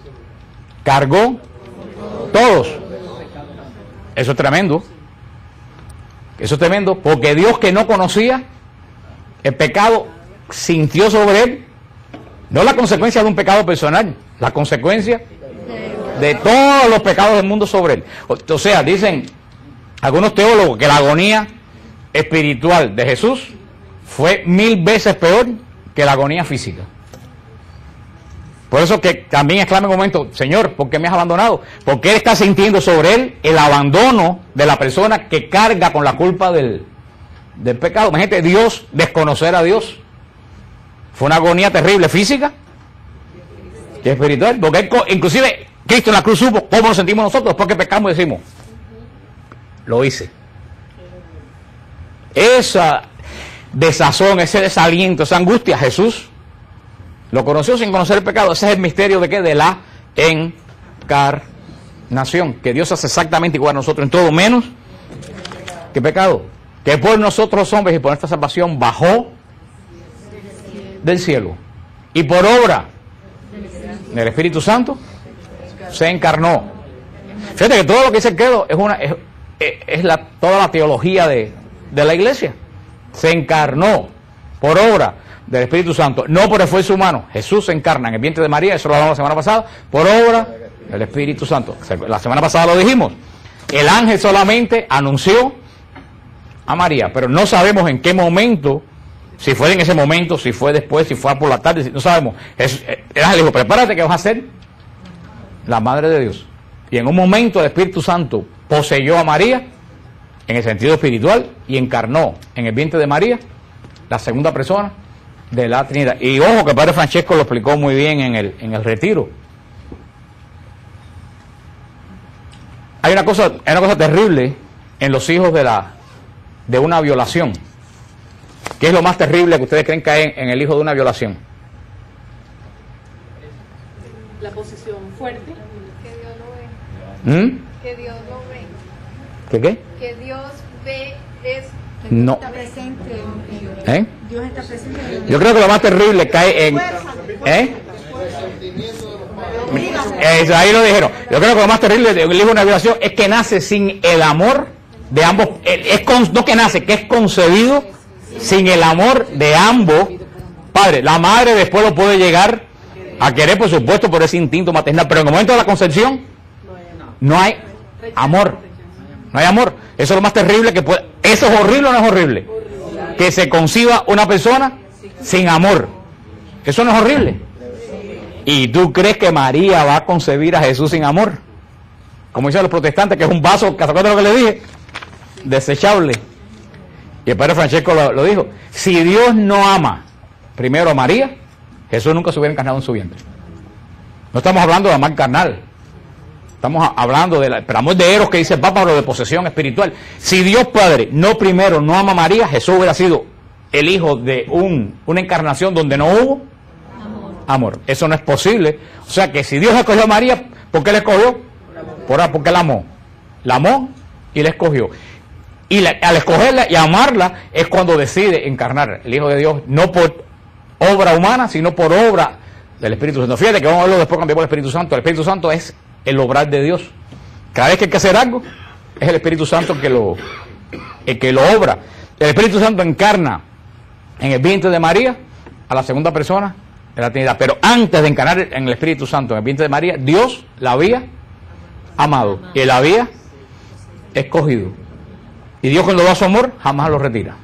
cargó todos. Eso es tremendo. Eso es tremendo, porque Dios, que no conocía el pecado, sintió sobre él no la consecuencia de un pecado personal, la consecuencia de todos los pecados del mundo sobre él. O sea, dicen algunos teólogos que la agonía espiritual de Jesús fue 1000 veces peor que la agonía física. Por eso que también exclama en un momento, Señor, ¿por qué me has abandonado? Porque Él está sintiendo sobre Él el abandono de la persona que carga con la culpa del pecado. Imagínate, Dios, desconocer a Dios. Fue una agonía terrible, física y espiritual. Porque Él, inclusive Cristo en la cruz supo cómo nos sentimos nosotros después que pecamos y decimos, lo hice. Esa desazón, ese desaliento, esa angustia, Jesús lo conoció sin conocer el pecado. Ese es el misterio de ¿qué? De la encarnación, que Dios hace exactamente igual a nosotros en todo, menos que pecado, que por nosotros los hombres y por nuestra salvación bajó del cielo y por obra del Espíritu Santo se encarnó. Fíjate que todo lo que dice el credo es toda la teología de la iglesia. Se encarnó por obra del Espíritu Santo, no por esfuerzo humano. Jesús se encarna en el vientre de María, eso lo hablamos la semana pasada, por obra del Espíritu Santo. La semana pasada lo dijimos. El ángel solamente anunció a María, pero no sabemos en qué momento, si fue en ese momento, si fue después, si fue por la tarde, no sabemos. El ángel dijo, prepárate que vas a ser la madre de Dios. Y en un momento el Espíritu Santo poseyó a María, en el sentido espiritual, y encarnó en el vientre de María la segunda persona de la Trinidad. Y ojo que el Padre Francesco lo explicó muy bien en el retiro. Hay una cosa terrible en los hijos de la de una violación. ¿Qué es lo más terrible que ustedes creen que hay en el hijo de una violación? La posición fuerte. Que Dios lo ve. Que Dios lo ve. ¿Qué? Que Dios ve es. No. Está presente. Dios está presente. Yo creo que lo más terrible cae en... Ahí lo dijeron. Yo creo que lo más terrible del hijo de una violación es que nace sin el amor de ambos. No que nace, que es concebido sin el amor de ambos padres. La madre después lo puede llegar a querer, por supuesto, por ese instinto maternal, pero en el momento de la concepción no hay amor. No hay amor. Eso es lo más terrible que puede. ¿Eso es horrible o no es horrible? Que se conciba una persona sin amor. Eso no es horrible. ¿Y tú crees que María va a concebir a Jesús sin amor? Como dicen los protestantes, que es un vaso, ¿se acuerdan lo que le dije? Desechable. Y el padre Francesco lo dijo. Si Dios no ama primero a María, Jesús nunca se hubiera encarnado en su vientre. No estamos hablando de amor carnal. Estamos hablando del amor de Eros que dice el Papa, lo de posesión espiritual. Si Dios Padre no ama a María, Jesús hubiera sido el hijo de una encarnación donde no hubo amor. Eso no es posible. O sea que si Dios escogió a María, ¿por qué la escogió? Porque la amó. La amó y la escogió. Y al escogerla y amarla es cuando decide encarnar el Hijo de Dios, no por obra humana, sino por obra del Espíritu Santo. Fíjate que vamos a verlo después cuando cambiamos el Espíritu Santo. El Espíritu Santo es el obrar de Dios. Cada vez que hay que hacer algo, es el Espíritu Santo el que lo obra. El Espíritu Santo encarna en el vientre de María a la segunda persona de la Trinidad. Pero antes de encarnar en el Espíritu Santo en el vientre de María, Dios la había amado y la había escogido. Y Dios, cuando da su amor, jamás lo retira.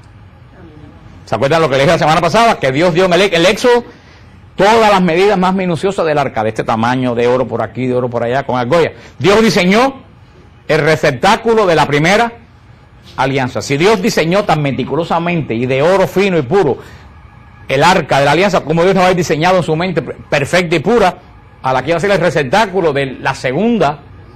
¿Se acuerdan lo que le dije la semana pasada? Que Dios dio en el Éxodo todas las medidas más minuciosas del arca, de este tamaño, de oro por aquí, de oro por allá, con argolla. Dios diseñó el receptáculo de la primera alianza. Si Dios diseñó tan meticulosamente y de oro fino y puro el arca de la alianza, como Dios nos ha diseñado en su mente perfecta y pura, a la que iba a ser el receptáculo de la segunda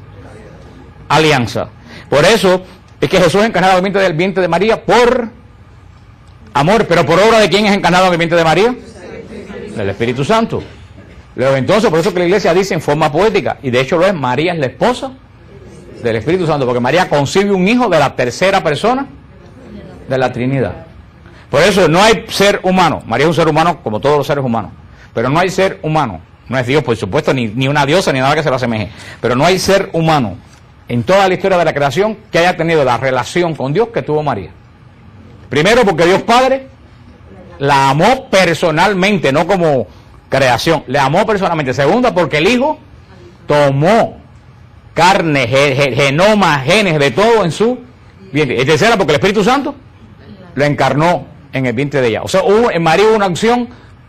alianza. Por eso es que Jesús es encarnado en el vientre de María por amor, pero por obra de quién es encarnado en el vientre de María? Del Espíritu Santo. Luego entonces, por eso que la iglesia dice en forma poética, y de hecho lo es, María es la esposa del Espíritu Santo, porque María concibe un hijo de la tercera persona de la Trinidad. Por eso no hay ser humano. María es un ser humano como todos los seres humanos, pero no hay ser humano. No es Dios, por supuesto, ni una diosa, ni nada que se lo asemeje, pero no hay ser humano en toda la historia de la creación que haya tenido la relación con Dios que tuvo María. Primero porque Dios Padre la amó personalmente, no como creación, le amó personalmente. Segunda porque el Hijo tomó carne, genoma, genes, de todo en su vientre. Y tercera porque el Espíritu Santo lo encarnó en el vientre de ella. O sea, en María hubo una acción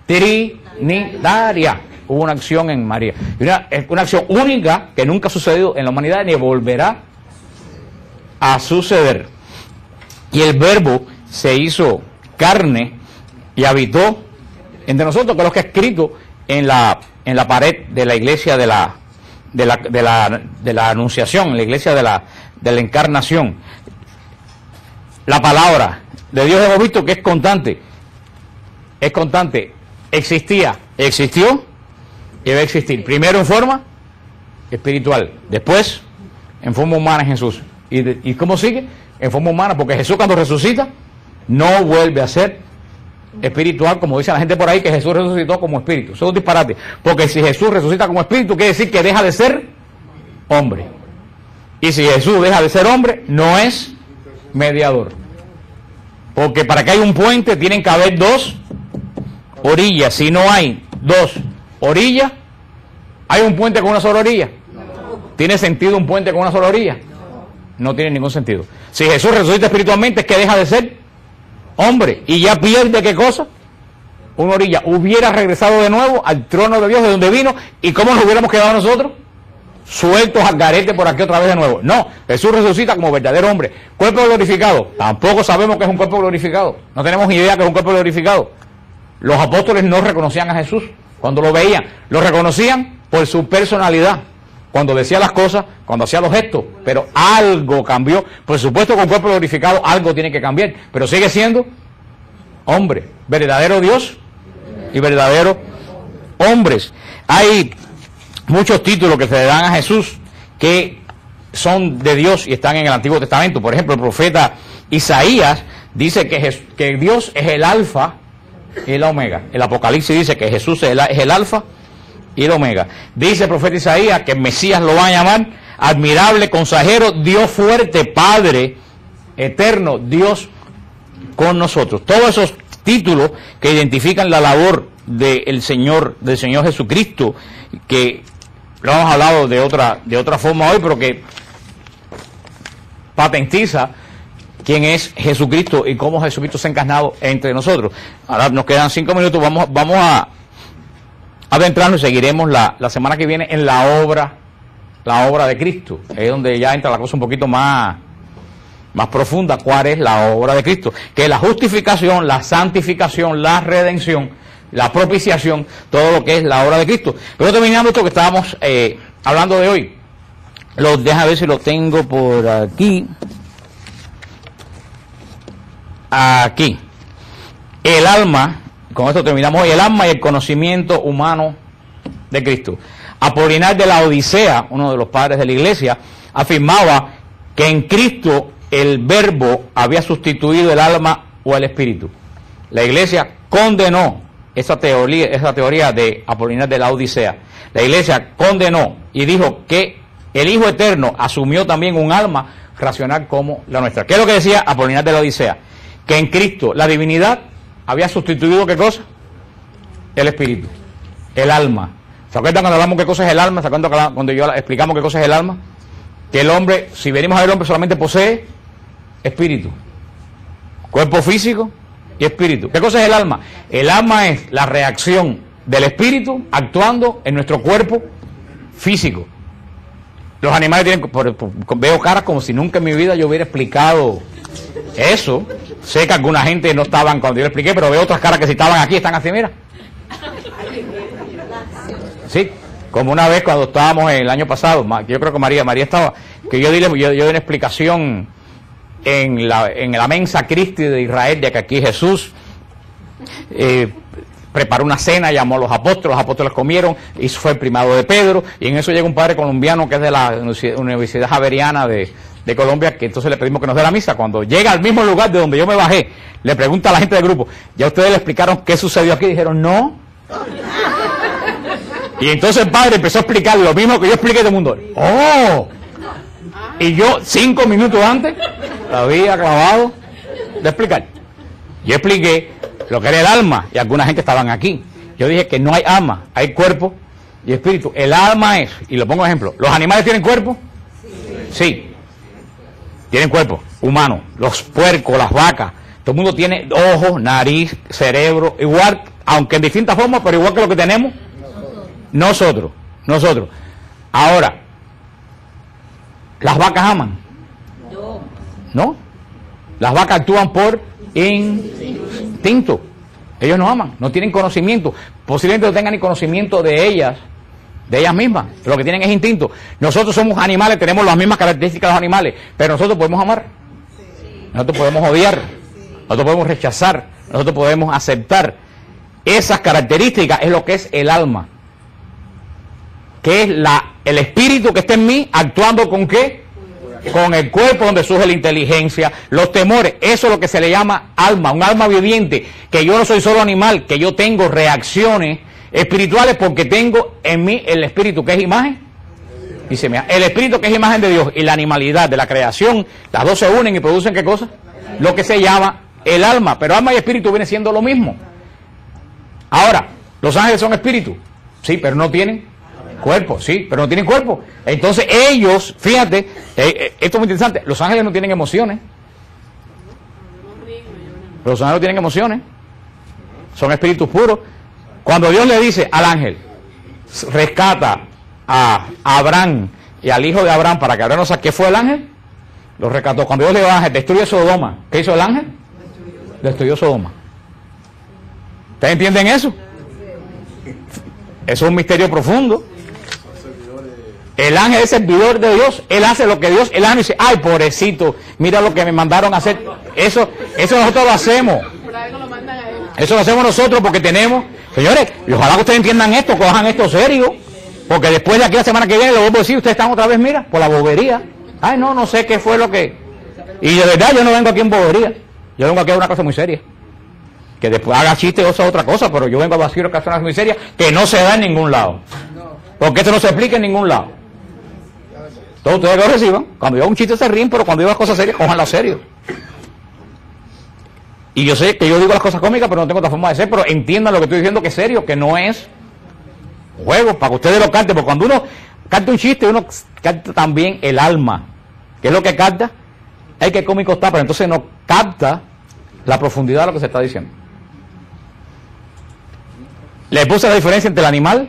trinitaria. Hubo una acción en María. Y una acción única que nunca ha sucedido en la humanidad ni volverá a suceder. Y el Verbo se hizo carne y habitó entre nosotros, que es lo que ha escrito en la pared de la iglesia de la Anunciación, en la iglesia de la Encarnación. La palabra de Dios hemos visto que es constante, existía, existió y va a existir. Primero en forma espiritual, después en forma humana en Jesús. ¿Y cómo sigue? En forma humana, porque Jesús cuando resucita no vuelve a ser espiritual, como dice la gente por ahí, que Jesús resucitó como espíritu. Eso es un disparate, porque si Jesús resucita como espíritu, quiere decir que deja de ser hombre. Y si Jesús deja de ser hombre, no es mediador. Porque para que haya un puente tienen que haber dos orillas. Si no hay dos orillas, ¿hay un puente con una sola orilla? ¿Tiene sentido un puente con una sola orilla? No tiene ningún sentido. Si Jesús resucita espiritualmente, es que deja de ser hombre y ya pierde ¿qué cosa? Una orilla. Hubiera regresado de nuevo al trono de Dios de donde vino, y ¿cómo nos hubiéramos quedado nosotros? Sueltos al garete por aquí otra vez de nuevo. No, Jesús resucita como verdadero hombre. Cuerpo glorificado, tampoco sabemos que es un cuerpo glorificado. No tenemos idea que es un cuerpo glorificado. Los apóstoles no reconocían a Jesús cuando lo veían. Lo reconocían por su personalidad. cuando decía las cosas, cuando hacía los gestos, pero algo cambió. Por supuesto, con cuerpo glorificado algo tiene que cambiar, pero sigue siendo hombre, verdadero Dios y verdadero hombres. Hay muchos títulos que se le dan a Jesús que son de Dios y están en el Antiguo Testamento. Por ejemplo, el profeta Isaías dice que Dios es el alfa y el omega. El Apocalipsis dice que Jesús es el alfa y el omega. Dice el profeta Isaías que el Mesías lo va a llamar admirable, consejero, Dios fuerte, Padre eterno, Dios con nosotros. Todos esos títulos que identifican la labor del Señor Jesucristo, que lo hemos hablado de otra forma hoy, pero que patentiza quién es Jesucristo y cómo Jesucristo se ha encarnado entre nosotros. Ahora nos quedan 5 minutos, vamos a adentrarnos y seguiremos la semana que viene en la obra de Cristo. Es donde ya entra la cosa un poquito más profunda. ¿Cuál es la obra de Cristo? Que es la justificación, la santificación, la redención, la propiciación, todo lo que es la obra de Cristo. Pero terminando esto que estábamos hablando de hoy, deja ver si lo tengo por aquí. Aquí. El alma, con esto terminamos hoy, el alma y el conocimiento humano de Cristo. Apolinar de la Odisea, uno de los padres de la iglesia, afirmaba que en Cristo el verbo había sustituido el alma o el espíritu. La iglesia condenó esa teoría de Apolinar de la Odisea. La iglesia condenó y dijo que el Hijo Eterno asumió también un alma racional como la nuestra. ¿Qué es lo que decía Apolinar de la Odisea? Que en Cristo la divinidad había sustituido ¿qué cosa? El espíritu, el alma. ¿Se acuerdan cuando hablamos qué cosa es el alma? ¿Se acuerdan cuando yo explicamos qué cosa es el alma? Que el hombre, si venimos a ver, el hombre solamente posee espíritu, cuerpo físico y espíritu. ¿Qué cosa es el alma? El alma es la reacción del espíritu actuando en nuestro cuerpo físico. Los animales tienen, veo caras como si nunca en mi vida yo hubiera explicado eso. Sé que alguna gente no estaban cuando yo le expliqué, pero veo otras caras que si estaban aquí, están así, mira. Sí, como una vez cuando estábamos el año pasado, yo creo que María estaba, que yo di una explicación en la Mensa Christi de Israel, de que aquí Jesús preparó una cena, llamó a los apóstoles comieron, y fue el primado de Pedro, y en eso llega un padre colombiano que es de la Universidad Javeriana de Colombia, que entonces le pedimos que nos dé la misa. Cuando llega al mismo lugar de donde yo me bajé, le pregunta a la gente del grupo, ¿ya ustedes le explicaron qué sucedió aquí? Dijeron, no. Y entonces el padre empezó a explicar lo mismo que yo expliqué a todo el mundo. ¡Oh! Y yo 5 minutos antes había acabado de explicar. Yo expliqué lo que era el alma, y alguna gente estaban aquí. Yo dije que no hay alma, hay cuerpo y espíritu. El alma es, y lo pongo de ejemplo, ¿los animales tienen cuerpo? Sí. Tienen cuerpo humano, los puercos, las vacas, todo el mundo tiene ojos, nariz, cerebro, igual, aunque en distintas formas, pero igual que lo que tenemos nosotros. Ahora, ¿las vacas aman? No. Las vacas actúan por instinto. Ellos no aman, no tienen conocimiento. Posiblemente no tengan ni conocimiento de ellas mismas. Lo que tienen es instinto. Nosotros somos animales, tenemos las mismas características de los animales, pero nosotros podemos amar. Nosotros podemos odiar. Nosotros podemos rechazar. Nosotros podemos aceptar. Esas características es lo que es el alma. Que es el espíritu que está en mí actuando ¿con qué? Con el cuerpo, donde surge la inteligencia, los temores. Eso es lo que se le llama alma, un alma viviente, que yo no soy solo animal, que yo tengo reacciones espirituales porque tengo en mí el espíritu que es imagen. Dice, mira, el espíritu que es imagen de Dios y la animalidad de la creación, las dos se unen y producen ¿qué cosa? Lo que se llama el alma, pero alma y espíritu viene siendo lo mismo. Ahora, los ángeles son espíritus, sí, pero no tienen cuerpo, sí, pero no tienen cuerpo. Entonces ellos, fíjate, esto es muy interesante, los ángeles no tienen emociones. Los ángeles no tienen emociones, son espíritus puros. Cuando Dios le dice al ángel, rescata a Abraham y al hijo de Abraham para que Abraham no saque, ¿qué fue el ángel? Lo rescató. Cuando Dios le dijo al ángel, destruye Sodoma, ¿qué hizo el ángel? Destruyó Sodoma. ¿Ustedes entienden eso? Eso es un misterio profundo. El ángel es servidor de Dios, él hace lo que Dios, el ángel dice, ay, pobrecito, mira lo que me mandaron a hacer. Eso nosotros lo hacemos. Por algo lo mandan a él. Eso lo hacemos nosotros porque tenemos, señores, y ojalá que ustedes entiendan esto, cojan esto serio, porque después de aquí la semana que viene, lo vuelvo a decir, ustedes están otra vez, mira, por la bobería. Ay, no sé qué fue lo que... Y de verdad yo no vengo aquí en bobería, yo vengo aquí a una cosa muy seria. Que después haga chiste o sea otra cosa, pero yo vengo a decir cosas muy serias que no se da en ningún lado. Porque esto no se explica en ningún lado. Todos ustedes lo reciban, cuando yo hago un chiste se ríen, pero cuando yo hago cosas serias, cójanlo serio. Y yo sé que yo digo las cosas cómicas, pero no tengo otra forma de ser, pero entiendan lo que estoy diciendo que es serio, que no es juego, para que ustedes lo canten, porque cuando uno canta un chiste, uno canta también el alma. ¿Qué es lo que capta? El que cómico está, pero entonces no capta la profundidad de lo que se está diciendo. Le puse la diferencia entre el animal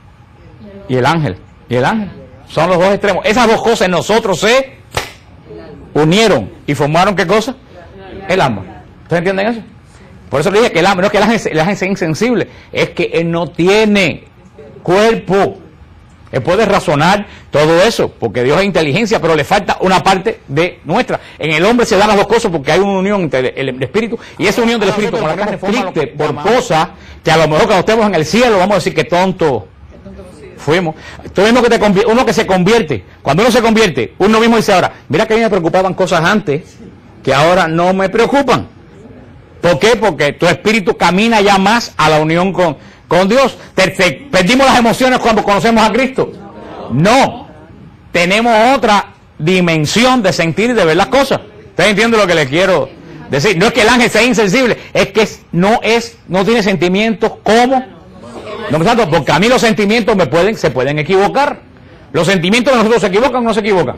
y el ángel. Y el ángel. Son los dos extremos. Esas dos cosas en nosotros se unieron y formaron ¿qué cosa? El alma. ¿Ustedes entienden eso? Por eso le dije que el alma, no es que el ángel sea insensible, es que él no tiene cuerpo. Él puede razonar todo eso, porque Dios es inteligencia, pero le falta una parte de nuestra. En el hombre se dan las dos cosas porque hay una unión entre el espíritu, y esa unión del espíritu con la carne forma por cosas que a lo mejor cuando estemos en el cielo vamos a decir que tonto fuimos. Tú mismo que uno que se convierte, cuando uno se convierte, uno mismo dice ahora, mira que a mí me preocupaban cosas antes que ahora no me preocupan. ¿Por qué? Porque tu espíritu camina ya más a la unión con Dios. ¿Perdimos las emociones cuando conocemos a Cristo? No. Tenemos otra dimensión de sentir y de ver las cosas. ¿Ustedes entienden lo que le quiero decir? No es que el ángel sea insensible, es que no tiene sentimientos como nosotros, porque a mí los sentimientos se pueden equivocar. Los sentimientos de nosotros se equivocan o no se equivocan.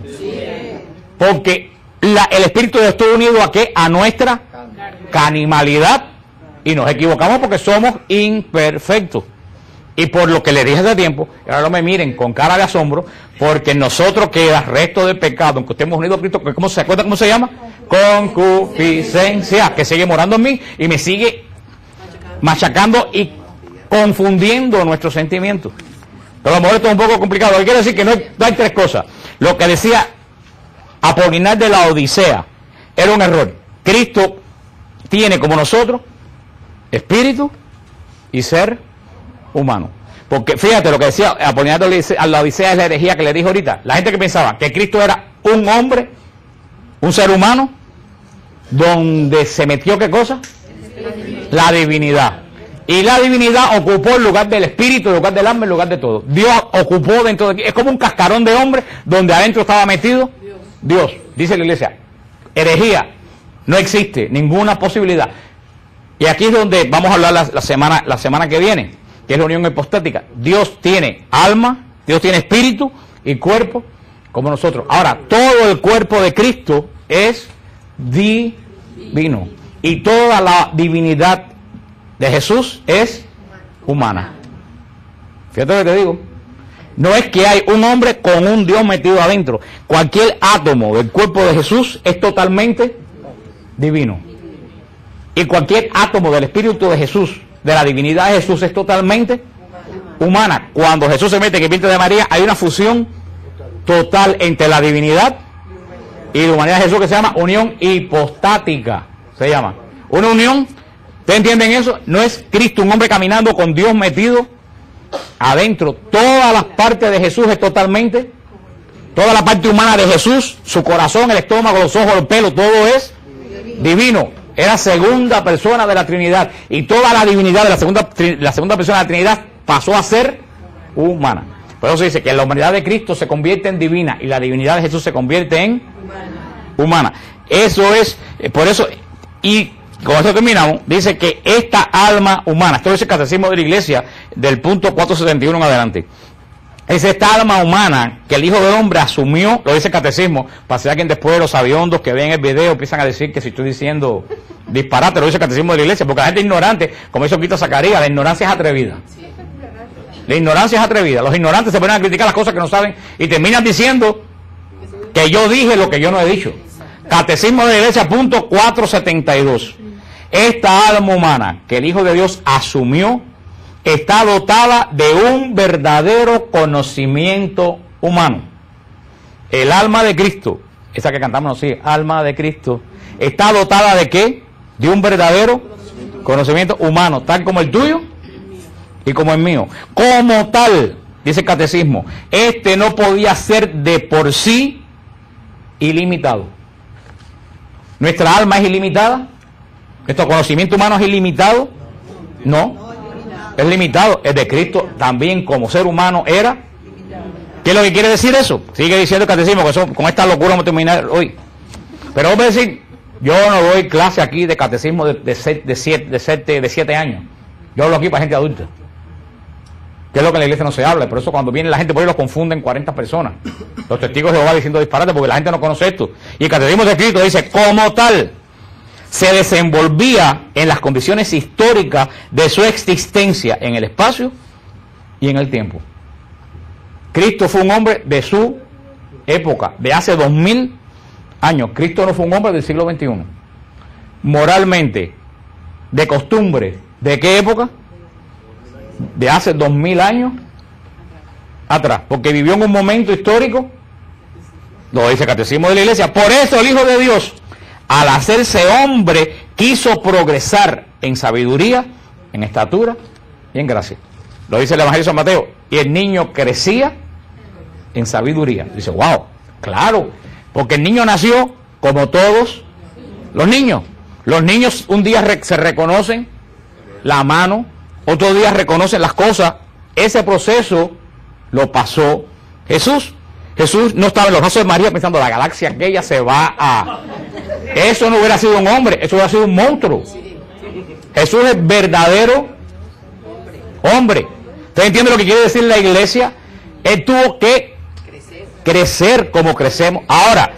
Porque el espíritu de Dios está unido a ¿qué? A nuestra animalidad, y nos equivocamos porque somos imperfectos. Y por lo que le dije hace tiempo, ahora no me miren con cara de asombro, porque nosotros queda resto de pecado, aunque estemos unidos a Cristo, ¿cómo se acuerda cómo se llama? Concupiscencia, que sigue morando en mí y me sigue machacando y confundiendo nuestros sentimientos. Pero a lo mejor esto es un poco complicado. Lo que quiero decir que no hay tres cosas. Lo que decía Apolinar de la Odisea era un error. Cristo tiene como nosotros espíritu y ser humano. Porque fíjate lo que decía Apolinar de la Odisea es la herejía que le dijo ahorita. La gente que pensaba que Cristo era un hombre, un ser humano, donde se metió ¿qué cosa? La divinidad. Y la divinidad ocupó el lugar del espíritu, el lugar del alma, el lugar de todo. Dios ocupó dentro de aquí. Es como un cascarón de hombre donde adentro estaba metido Dios. Dice la iglesia, herejía. No existe ninguna posibilidad. Y aquí es donde vamos a hablar la semana que viene, que es la unión hipostática. Dios tiene alma, Dios tiene espíritu y cuerpo como nosotros. Ahora, todo el cuerpo de Cristo es divino. Y toda la divinidad de Jesús es humana. Fíjate lo que te digo. No es que hay un hombre con un Dios metido adentro. Cualquier átomo del cuerpo de Jesús es totalmente divino. Y cualquier átomo del espíritu de Jesús, de la divinidad de Jesús, es totalmente humana. Cuando Jesús se mete en el vientre de María, hay una fusión total entre la divinidad y la humanidad de Jesús, que se llama unión hipostática. Se llama una unión. ¿Ustedes entienden eso? No es Cristo, un hombre caminando con Dios metido adentro. Todas las partes de Jesús es totalmente, toda la parte humana de Jesús, su corazón, el estómago, los ojos, el pelo, todo es divino. Era segunda persona de la Trinidad, y toda la divinidad de la segunda persona de la Trinidad pasó a ser humana. Por eso se dice que la humanidad de Cristo se convierte en divina y la divinidad de Jesús se convierte en humana. Eso es, por eso, y con eso terminamos. Dice que esta alma humana, esto es el catecismo de la iglesia del punto 471 en adelante, es esta alma humana que el Hijo del Hombre asumió, lo dice el catecismo, para si alguien después de los sabiondos que ven el video empiezan a decir que si estoy diciendo disparate, lo dice el catecismo de la iglesia, porque la gente ignorante, como hizo Quito Zacarías, la ignorancia es atrevida. La ignorancia es atrevida. Los ignorantes se ponen a criticar las cosas que no saben y terminan diciendo que yo dije lo que yo no he dicho. Catecismo de la iglesia, punto 472. Esta alma humana que el Hijo de Dios asumió está dotada de un verdadero conocimiento humano. El alma de Cristo, esa que cantamos así, alma de Cristo, está dotada de ¿qué? De un verdadero conocimiento humano, tal como el tuyo y como el mío. Como tal, dice el catecismo, este no podía ser de por sí ilimitado. ¿Nuestra alma es ilimitada? ¿Nuestro conocimiento humano es ilimitado? No, es limitado. El de Cristo también como ser humano era. ¿Qué es lo que quiere decir eso? Sigue diciendo el catecismo, que eso, con esta locura vamos a terminar hoy. Pero vamos a decir, yo no doy clase aquí de catecismo de 7 años. Yo hablo aquí para gente adulta. Que es lo que en la iglesia no se habla. Por eso cuando viene la gente por ahí los confunden 40 personas. Los testigos de Jehová diciendo disparates porque la gente no conoce esto. Y el catecismo de Cristo dice, como tal, se desenvolvía en las condiciones históricas de su existencia en el espacio y en el tiempo. Cristo fue un hombre de su época, de hace 2000 años. Cristo no fue un hombre del siglo XXI. Moralmente, de costumbre, ¿de qué época? De hace 2000 años atrás, porque vivió en un momento histórico, lo dice el catecismo de la iglesia. Por eso el Hijo de Dios, al hacerse hombre, quiso progresar en sabiduría, en estatura y en gracia. Lo dice el Evangelio de San Mateo. Y el niño crecía en sabiduría. Dice, wow, claro, porque el niño nació como todos los niños. Los niños un día se reconocen la mano, otro día reconocen las cosas. Ese proceso lo pasó Jesús. Jesús no estaba en los brazos de María pensando, la galaxia aquella se va a... Eso no hubiera sido un hombre, eso hubiera sido un monstruo. Jesús es verdadero hombre. ¿Usted entiende lo que quiere decir la iglesia? Él tuvo que crecer como crecemos. Ahora,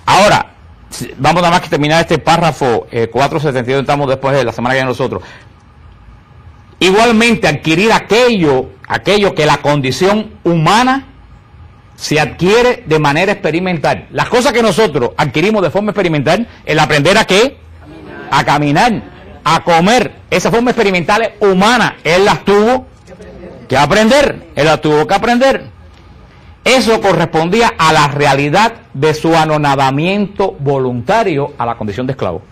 vamos nada más que terminar este párrafo 472, estamos después de la semana que viene nosotros. Igualmente adquirir aquello que la condición humana se adquiere de manera experimental. Las cosas que nosotros adquirimos de forma experimental, el aprender a qué, a caminar, a comer, esa forma experimental es humana, él las tuvo que aprender, él las tuvo que aprender. Eso correspondía a la realidad de su anonadamiento voluntario a la condición de esclavo.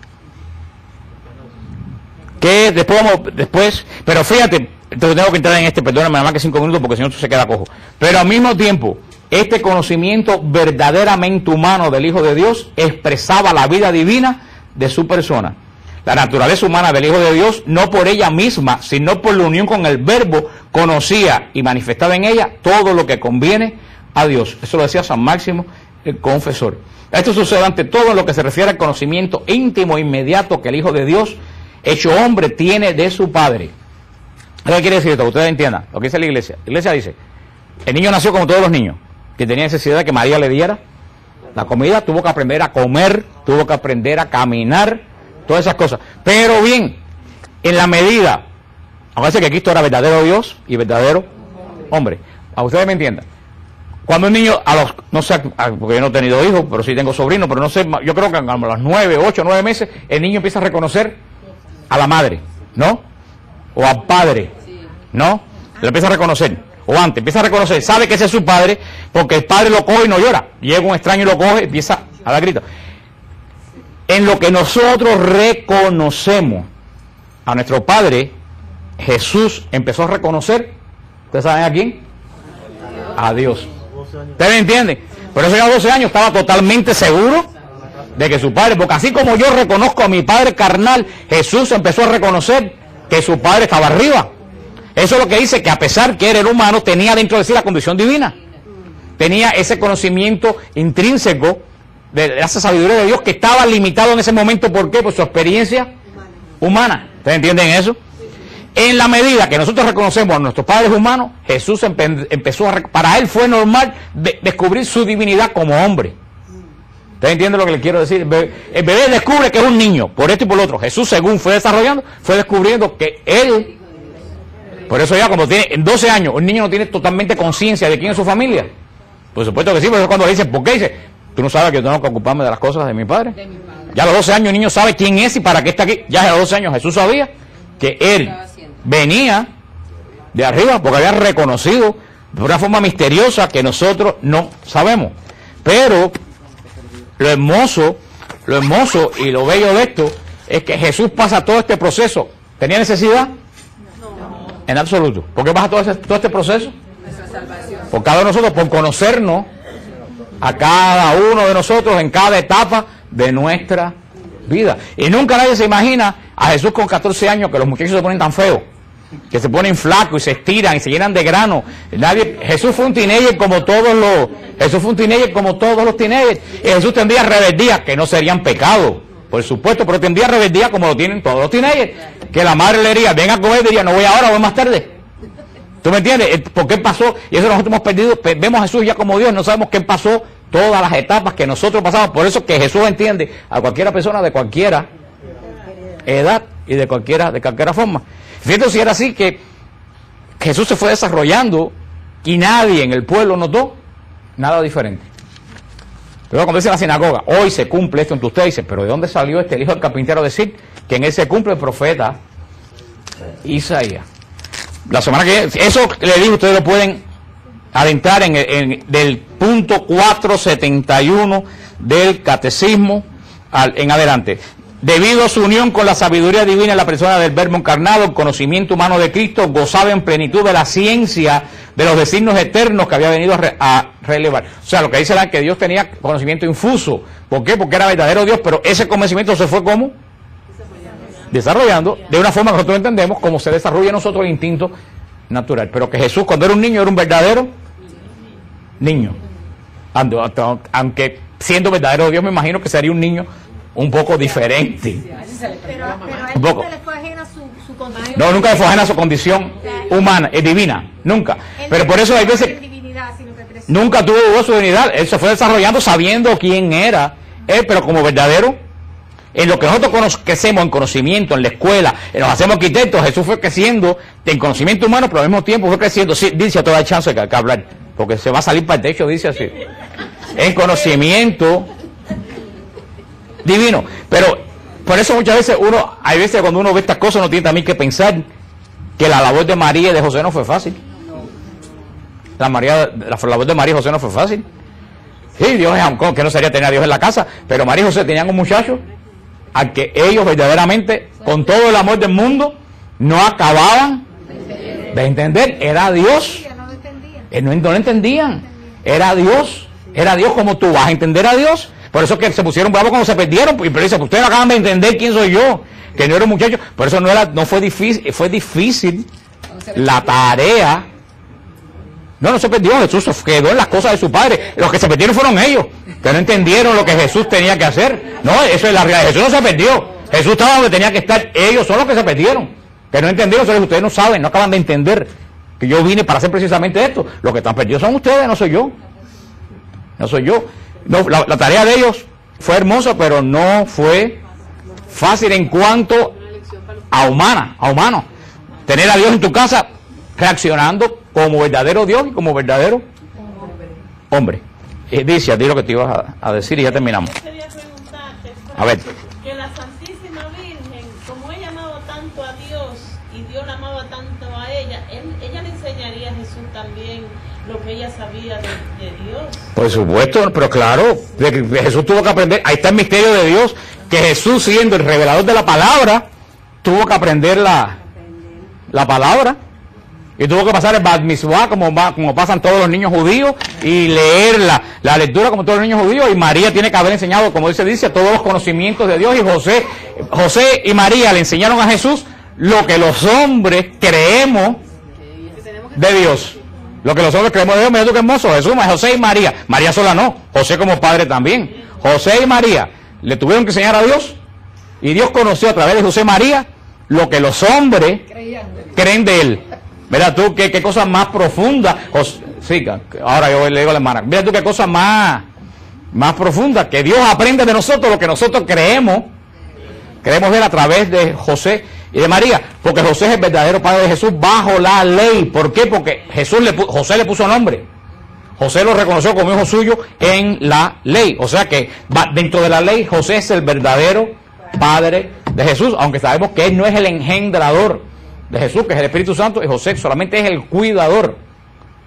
Que después, pero fíjate, entonces tengo que entrar en perdóname nada más que 5 minutos porque si no se queda cojo. Pero al mismo tiempo, este conocimiento verdaderamente humano del Hijo de Dios expresaba la vida divina de su persona. La naturaleza humana del Hijo de Dios, no por ella misma, sino por la unión con el Verbo, conocía y manifestaba en ella todo lo que conviene a Dios. Eso lo decía San Máximo, el confesor. Esto sucede ante todo en lo que se refiere al conocimiento íntimo e inmediato que el Hijo de Dios, hecho hombre, tiene de su Padre. ¿Qué quiere decir esto? Que ustedes entiendan lo que dice la iglesia. La iglesia dice, el niño nació como todos los niños, que tenía necesidad de que María le diera la comida, tuvo que aprender a comer, tuvo que aprender a caminar, todas esas cosas. Pero bien, en la medida, acuérdense que Cristo era verdadero Dios y verdadero hombre. A ustedes me entiendan. Cuando un niño, no sé, porque yo no he tenido hijos, pero sí tengo sobrinos, pero no sé, yo creo que a los 9, 8, 9 meses, el niño empieza a reconocer a la madre, ¿no? O al padre, ¿no? Lo empieza a reconocer. O antes, empieza a reconocer, sabe que ese es su padre, porque el padre lo coge y no llora. Llega un extraño y lo coge, empieza a dar gritos. En lo que nosotros reconocemos a nuestro Padre, Jesús empezó a reconocer, ¿ustedes saben a quién? A Dios. ¿Ustedes me entienden? Por eso ya a 12 años estaba totalmente seguro de que su Padre, porque así como yo reconozco a mi Padre carnal, Jesús empezó a reconocer que su Padre estaba arriba. Eso es lo que dice que a pesar que era humano, tenía dentro de sí la condición divina. Tenía ese conocimiento intrínseco de esa sabiduría de Dios que estaba limitado en ese momento. ¿Por qué? Por su experiencia humana. ¿Ustedes entienden eso? En la medida que nosotros reconocemos a nuestros padres humanos, Jesús empezó para él fue normal descubrir su divinidad como hombre. ¿Ustedes entienden lo que le quiero decir? El bebé descubre que es un niño, por esto y por lo otro. Jesús, según fue desarrollando, fue descubriendo que él, por eso ya cuando tiene 12 años, un niño no tiene totalmente conciencia de quién es su familia. Por supuesto que sí, por eso cuando le dicen, ¿por qué? Dice, tú no sabes que yo tengo que ocuparme de las cosas de mi padre. Ya a los 12 años el niño sabe quién es y para qué está aquí. Ya a los 12 años Jesús sabía que él venía de arriba porque había reconocido de una forma misteriosa que nosotros no sabemos. Pero lo hermoso y lo bello de esto es que Jesús pasa todo este proceso. ¿Tenía necesidad? No. En absoluto. ¿Por qué pasa todo este proceso? Por cada uno de nosotros, por conocernos a cada uno de nosotros en cada etapa de nuestra vida. Y nunca nadie se imagina a Jesús con 14 años, que los muchachos se ponen tan feos, que se ponen flacos y se estiran y se llenan de grano. Jesús fue un teenager como todos los teenagers. Y Jesús tendría rebeldía, que no serían pecados, por supuesto, pero tendría rebeldía como lo tienen todos los teenagers. Que la madre le diría, ven a comer, diría, no voy ahora, voy más tarde. ¿Tú me entiendes? ¿Por qué pasó? Y eso nosotros hemos perdido. Vemos a Jesús ya como Dios, no sabemos qué pasó, todas las etapas que nosotros pasamos. Por eso que Jesús entiende a cualquiera persona de cualquiera edad y de cualquiera forma. Fíjate si era así, que Jesús se fue desarrollando y nadie en el pueblo notó nada diferente. Pero cuando dice en la sinagoga, hoy se cumple esto, entre ustedes dicen, pero ¿de dónde salió el hijo del carpintero a decir que en él se cumple el profeta Isaías? La semana que viene, eso le digo, ustedes lo pueden adentrar del punto 471 del catecismo en adelante. Debido a su unión con la sabiduría divina en la persona del Verbo encarnado, el conocimiento humano de Cristo gozaba en plenitud de la ciencia de los designios eternos que había venido a relevar. O sea, lo que dice es que Dios tenía conocimiento infuso. ¿Por qué? Porque era verdadero Dios, pero ese conocimiento se fue ¿cómo? Desarrollando de una forma que nosotros entendemos como se desarrolla en nosotros el instinto natural. Pero que Jesús, cuando era un niño, era un verdadero niño. Aunque siendo verdadero Dios, me imagino que sería un niño un poco diferente. Pero a él Un poco. nunca le fue ajena su condición. No, nunca le fue ajena a su condición humana, divina, nunca. Pero por eso hay veces nunca tuvo su divinidad. Él se fue desarrollando sabiendo quién era él, pero como verdadero. En lo que nosotros crecemos en conocimiento, en la escuela, nos hacemos arquitectos, Jesús fue creciendo en conocimiento humano, pero al mismo tiempo fue creciendo, sí, dice, toda chance que hablar, porque se va a salir para el techo, dice así, en conocimiento divino. Pero por eso muchas veces hay veces cuando uno ve estas cosas, uno tiene también que pensar que la labor de María y de José no fue fácil. La labor de María y José no fue fácil. Sí, Dios es que no sería tener a Dios en la casa, pero María y José tenían un muchacho al que ellos verdaderamente, con todo el amor del mundo, no acababan de entender. Era Dios. No lo entendían. Era Dios como tú vas a entender a Dios. Por eso que se pusieron bravos cuando se perdieron, pero dice, ustedes no acaban de entender quién soy yo, que no era un muchacho. Por eso no fue difícil la tarea. No se perdió, Jesús se quedó en las cosas de su padre. Los que se perdieron fueron ellos, que no entendieron lo que Jesús tenía que hacer. No, eso es la realidad. Jesús no se perdió. Jesús estaba donde tenía que estar. Ellos son los que se perdieron, que no entendieron. Ustedes no saben, no acaban de entender que yo vine para hacer precisamente esto. Los que están perdidos son ustedes, no soy yo. No, la tarea de ellos fue hermosa, pero no fue fácil en cuanto a humano. Tener a Dios en tu casa reaccionando como verdadero Dios y como verdadero hombre. Dice, di lo que te ibas a decir y ya terminamos. Quería preguntarte, A ver. que la Santísima Virgen, como ella amaba tanto a Dios y Dios la amaba tanto a ella, ella le enseñaría a Jesús también lo que ella sabía de Dios. Por supuesto, pero claro, Jesús tuvo que aprender. Ahí está el misterio de Dios, que Jesús, siendo el revelador de la palabra, tuvo que aprender la palabra. Y tuvo que pasar el Bat Mitzvah como pasan todos los niños judíos, y leer la lectura como todos los niños judíos. Y María tiene que haber enseñado, como dice, todos los conocimientos de Dios. Y José y María le enseñaron a Jesús lo que los hombres creemos de Dios. Lo que los hombres creemos de Dios. Mira tú qué hermoso, Jesús, José y María. María sola no, José como padre también. José y María le tuvieron que enseñar a Dios. Y Dios conoció a través de José y María lo que los hombres creen de él. Mira tú qué cosa más profunda. Sí, ahora yo le digo a la hermana, mira tú qué cosa más profunda, que Dios aprende de nosotros lo que nosotros creemos de él a través de José y de María, porque José es el verdadero padre de Jesús bajo la ley. ¿Por qué? Porque José le puso nombre. José lo reconoció como hijo suyo en la ley. O sea que dentro de la ley José es el verdadero padre de Jesús, aunque sabemos que él no es el engendrador de Jesús, que es el Espíritu Santo, y José solamente es el cuidador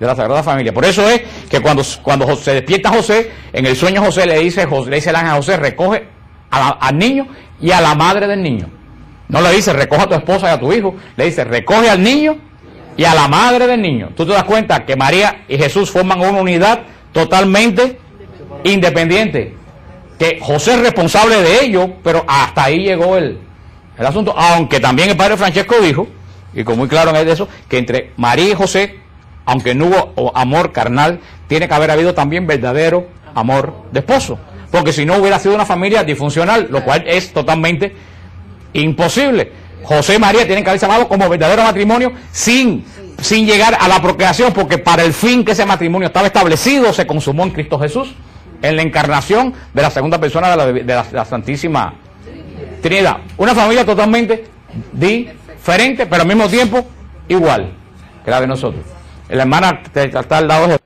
de la Sagrada Familia. Por eso es que cuando se despierta José, en el sueño José le dice el ángel a José, recoge al niño y a la madre del niño. No le dice, recoge a tu esposa y a tu hijo, le dice, recoge al niño y a la madre del niño. Tú te das cuenta que María y Jesús forman una unidad totalmente independiente, que José es responsable de ello, pero hasta ahí llegó el asunto, aunque también el padre Francesco dijo, y con muy claro en eso, que entre María y José, aunque no hubo amor carnal, tiene que haber habido también verdadero amor de esposo, porque si no hubiera sido una familia disfuncional, lo cual es totalmente imposible. José y María tienen que haberse amado como verdadero matrimonio sin llegar a la procreación, porque para el fin que ese matrimonio estaba establecido se consumó en Cristo Jesús, en la encarnación de la segunda persona de la Santísima Trinidad. Una familia totalmente diferente, pero al mismo tiempo igual que la de nosotros. La hermana está al lado de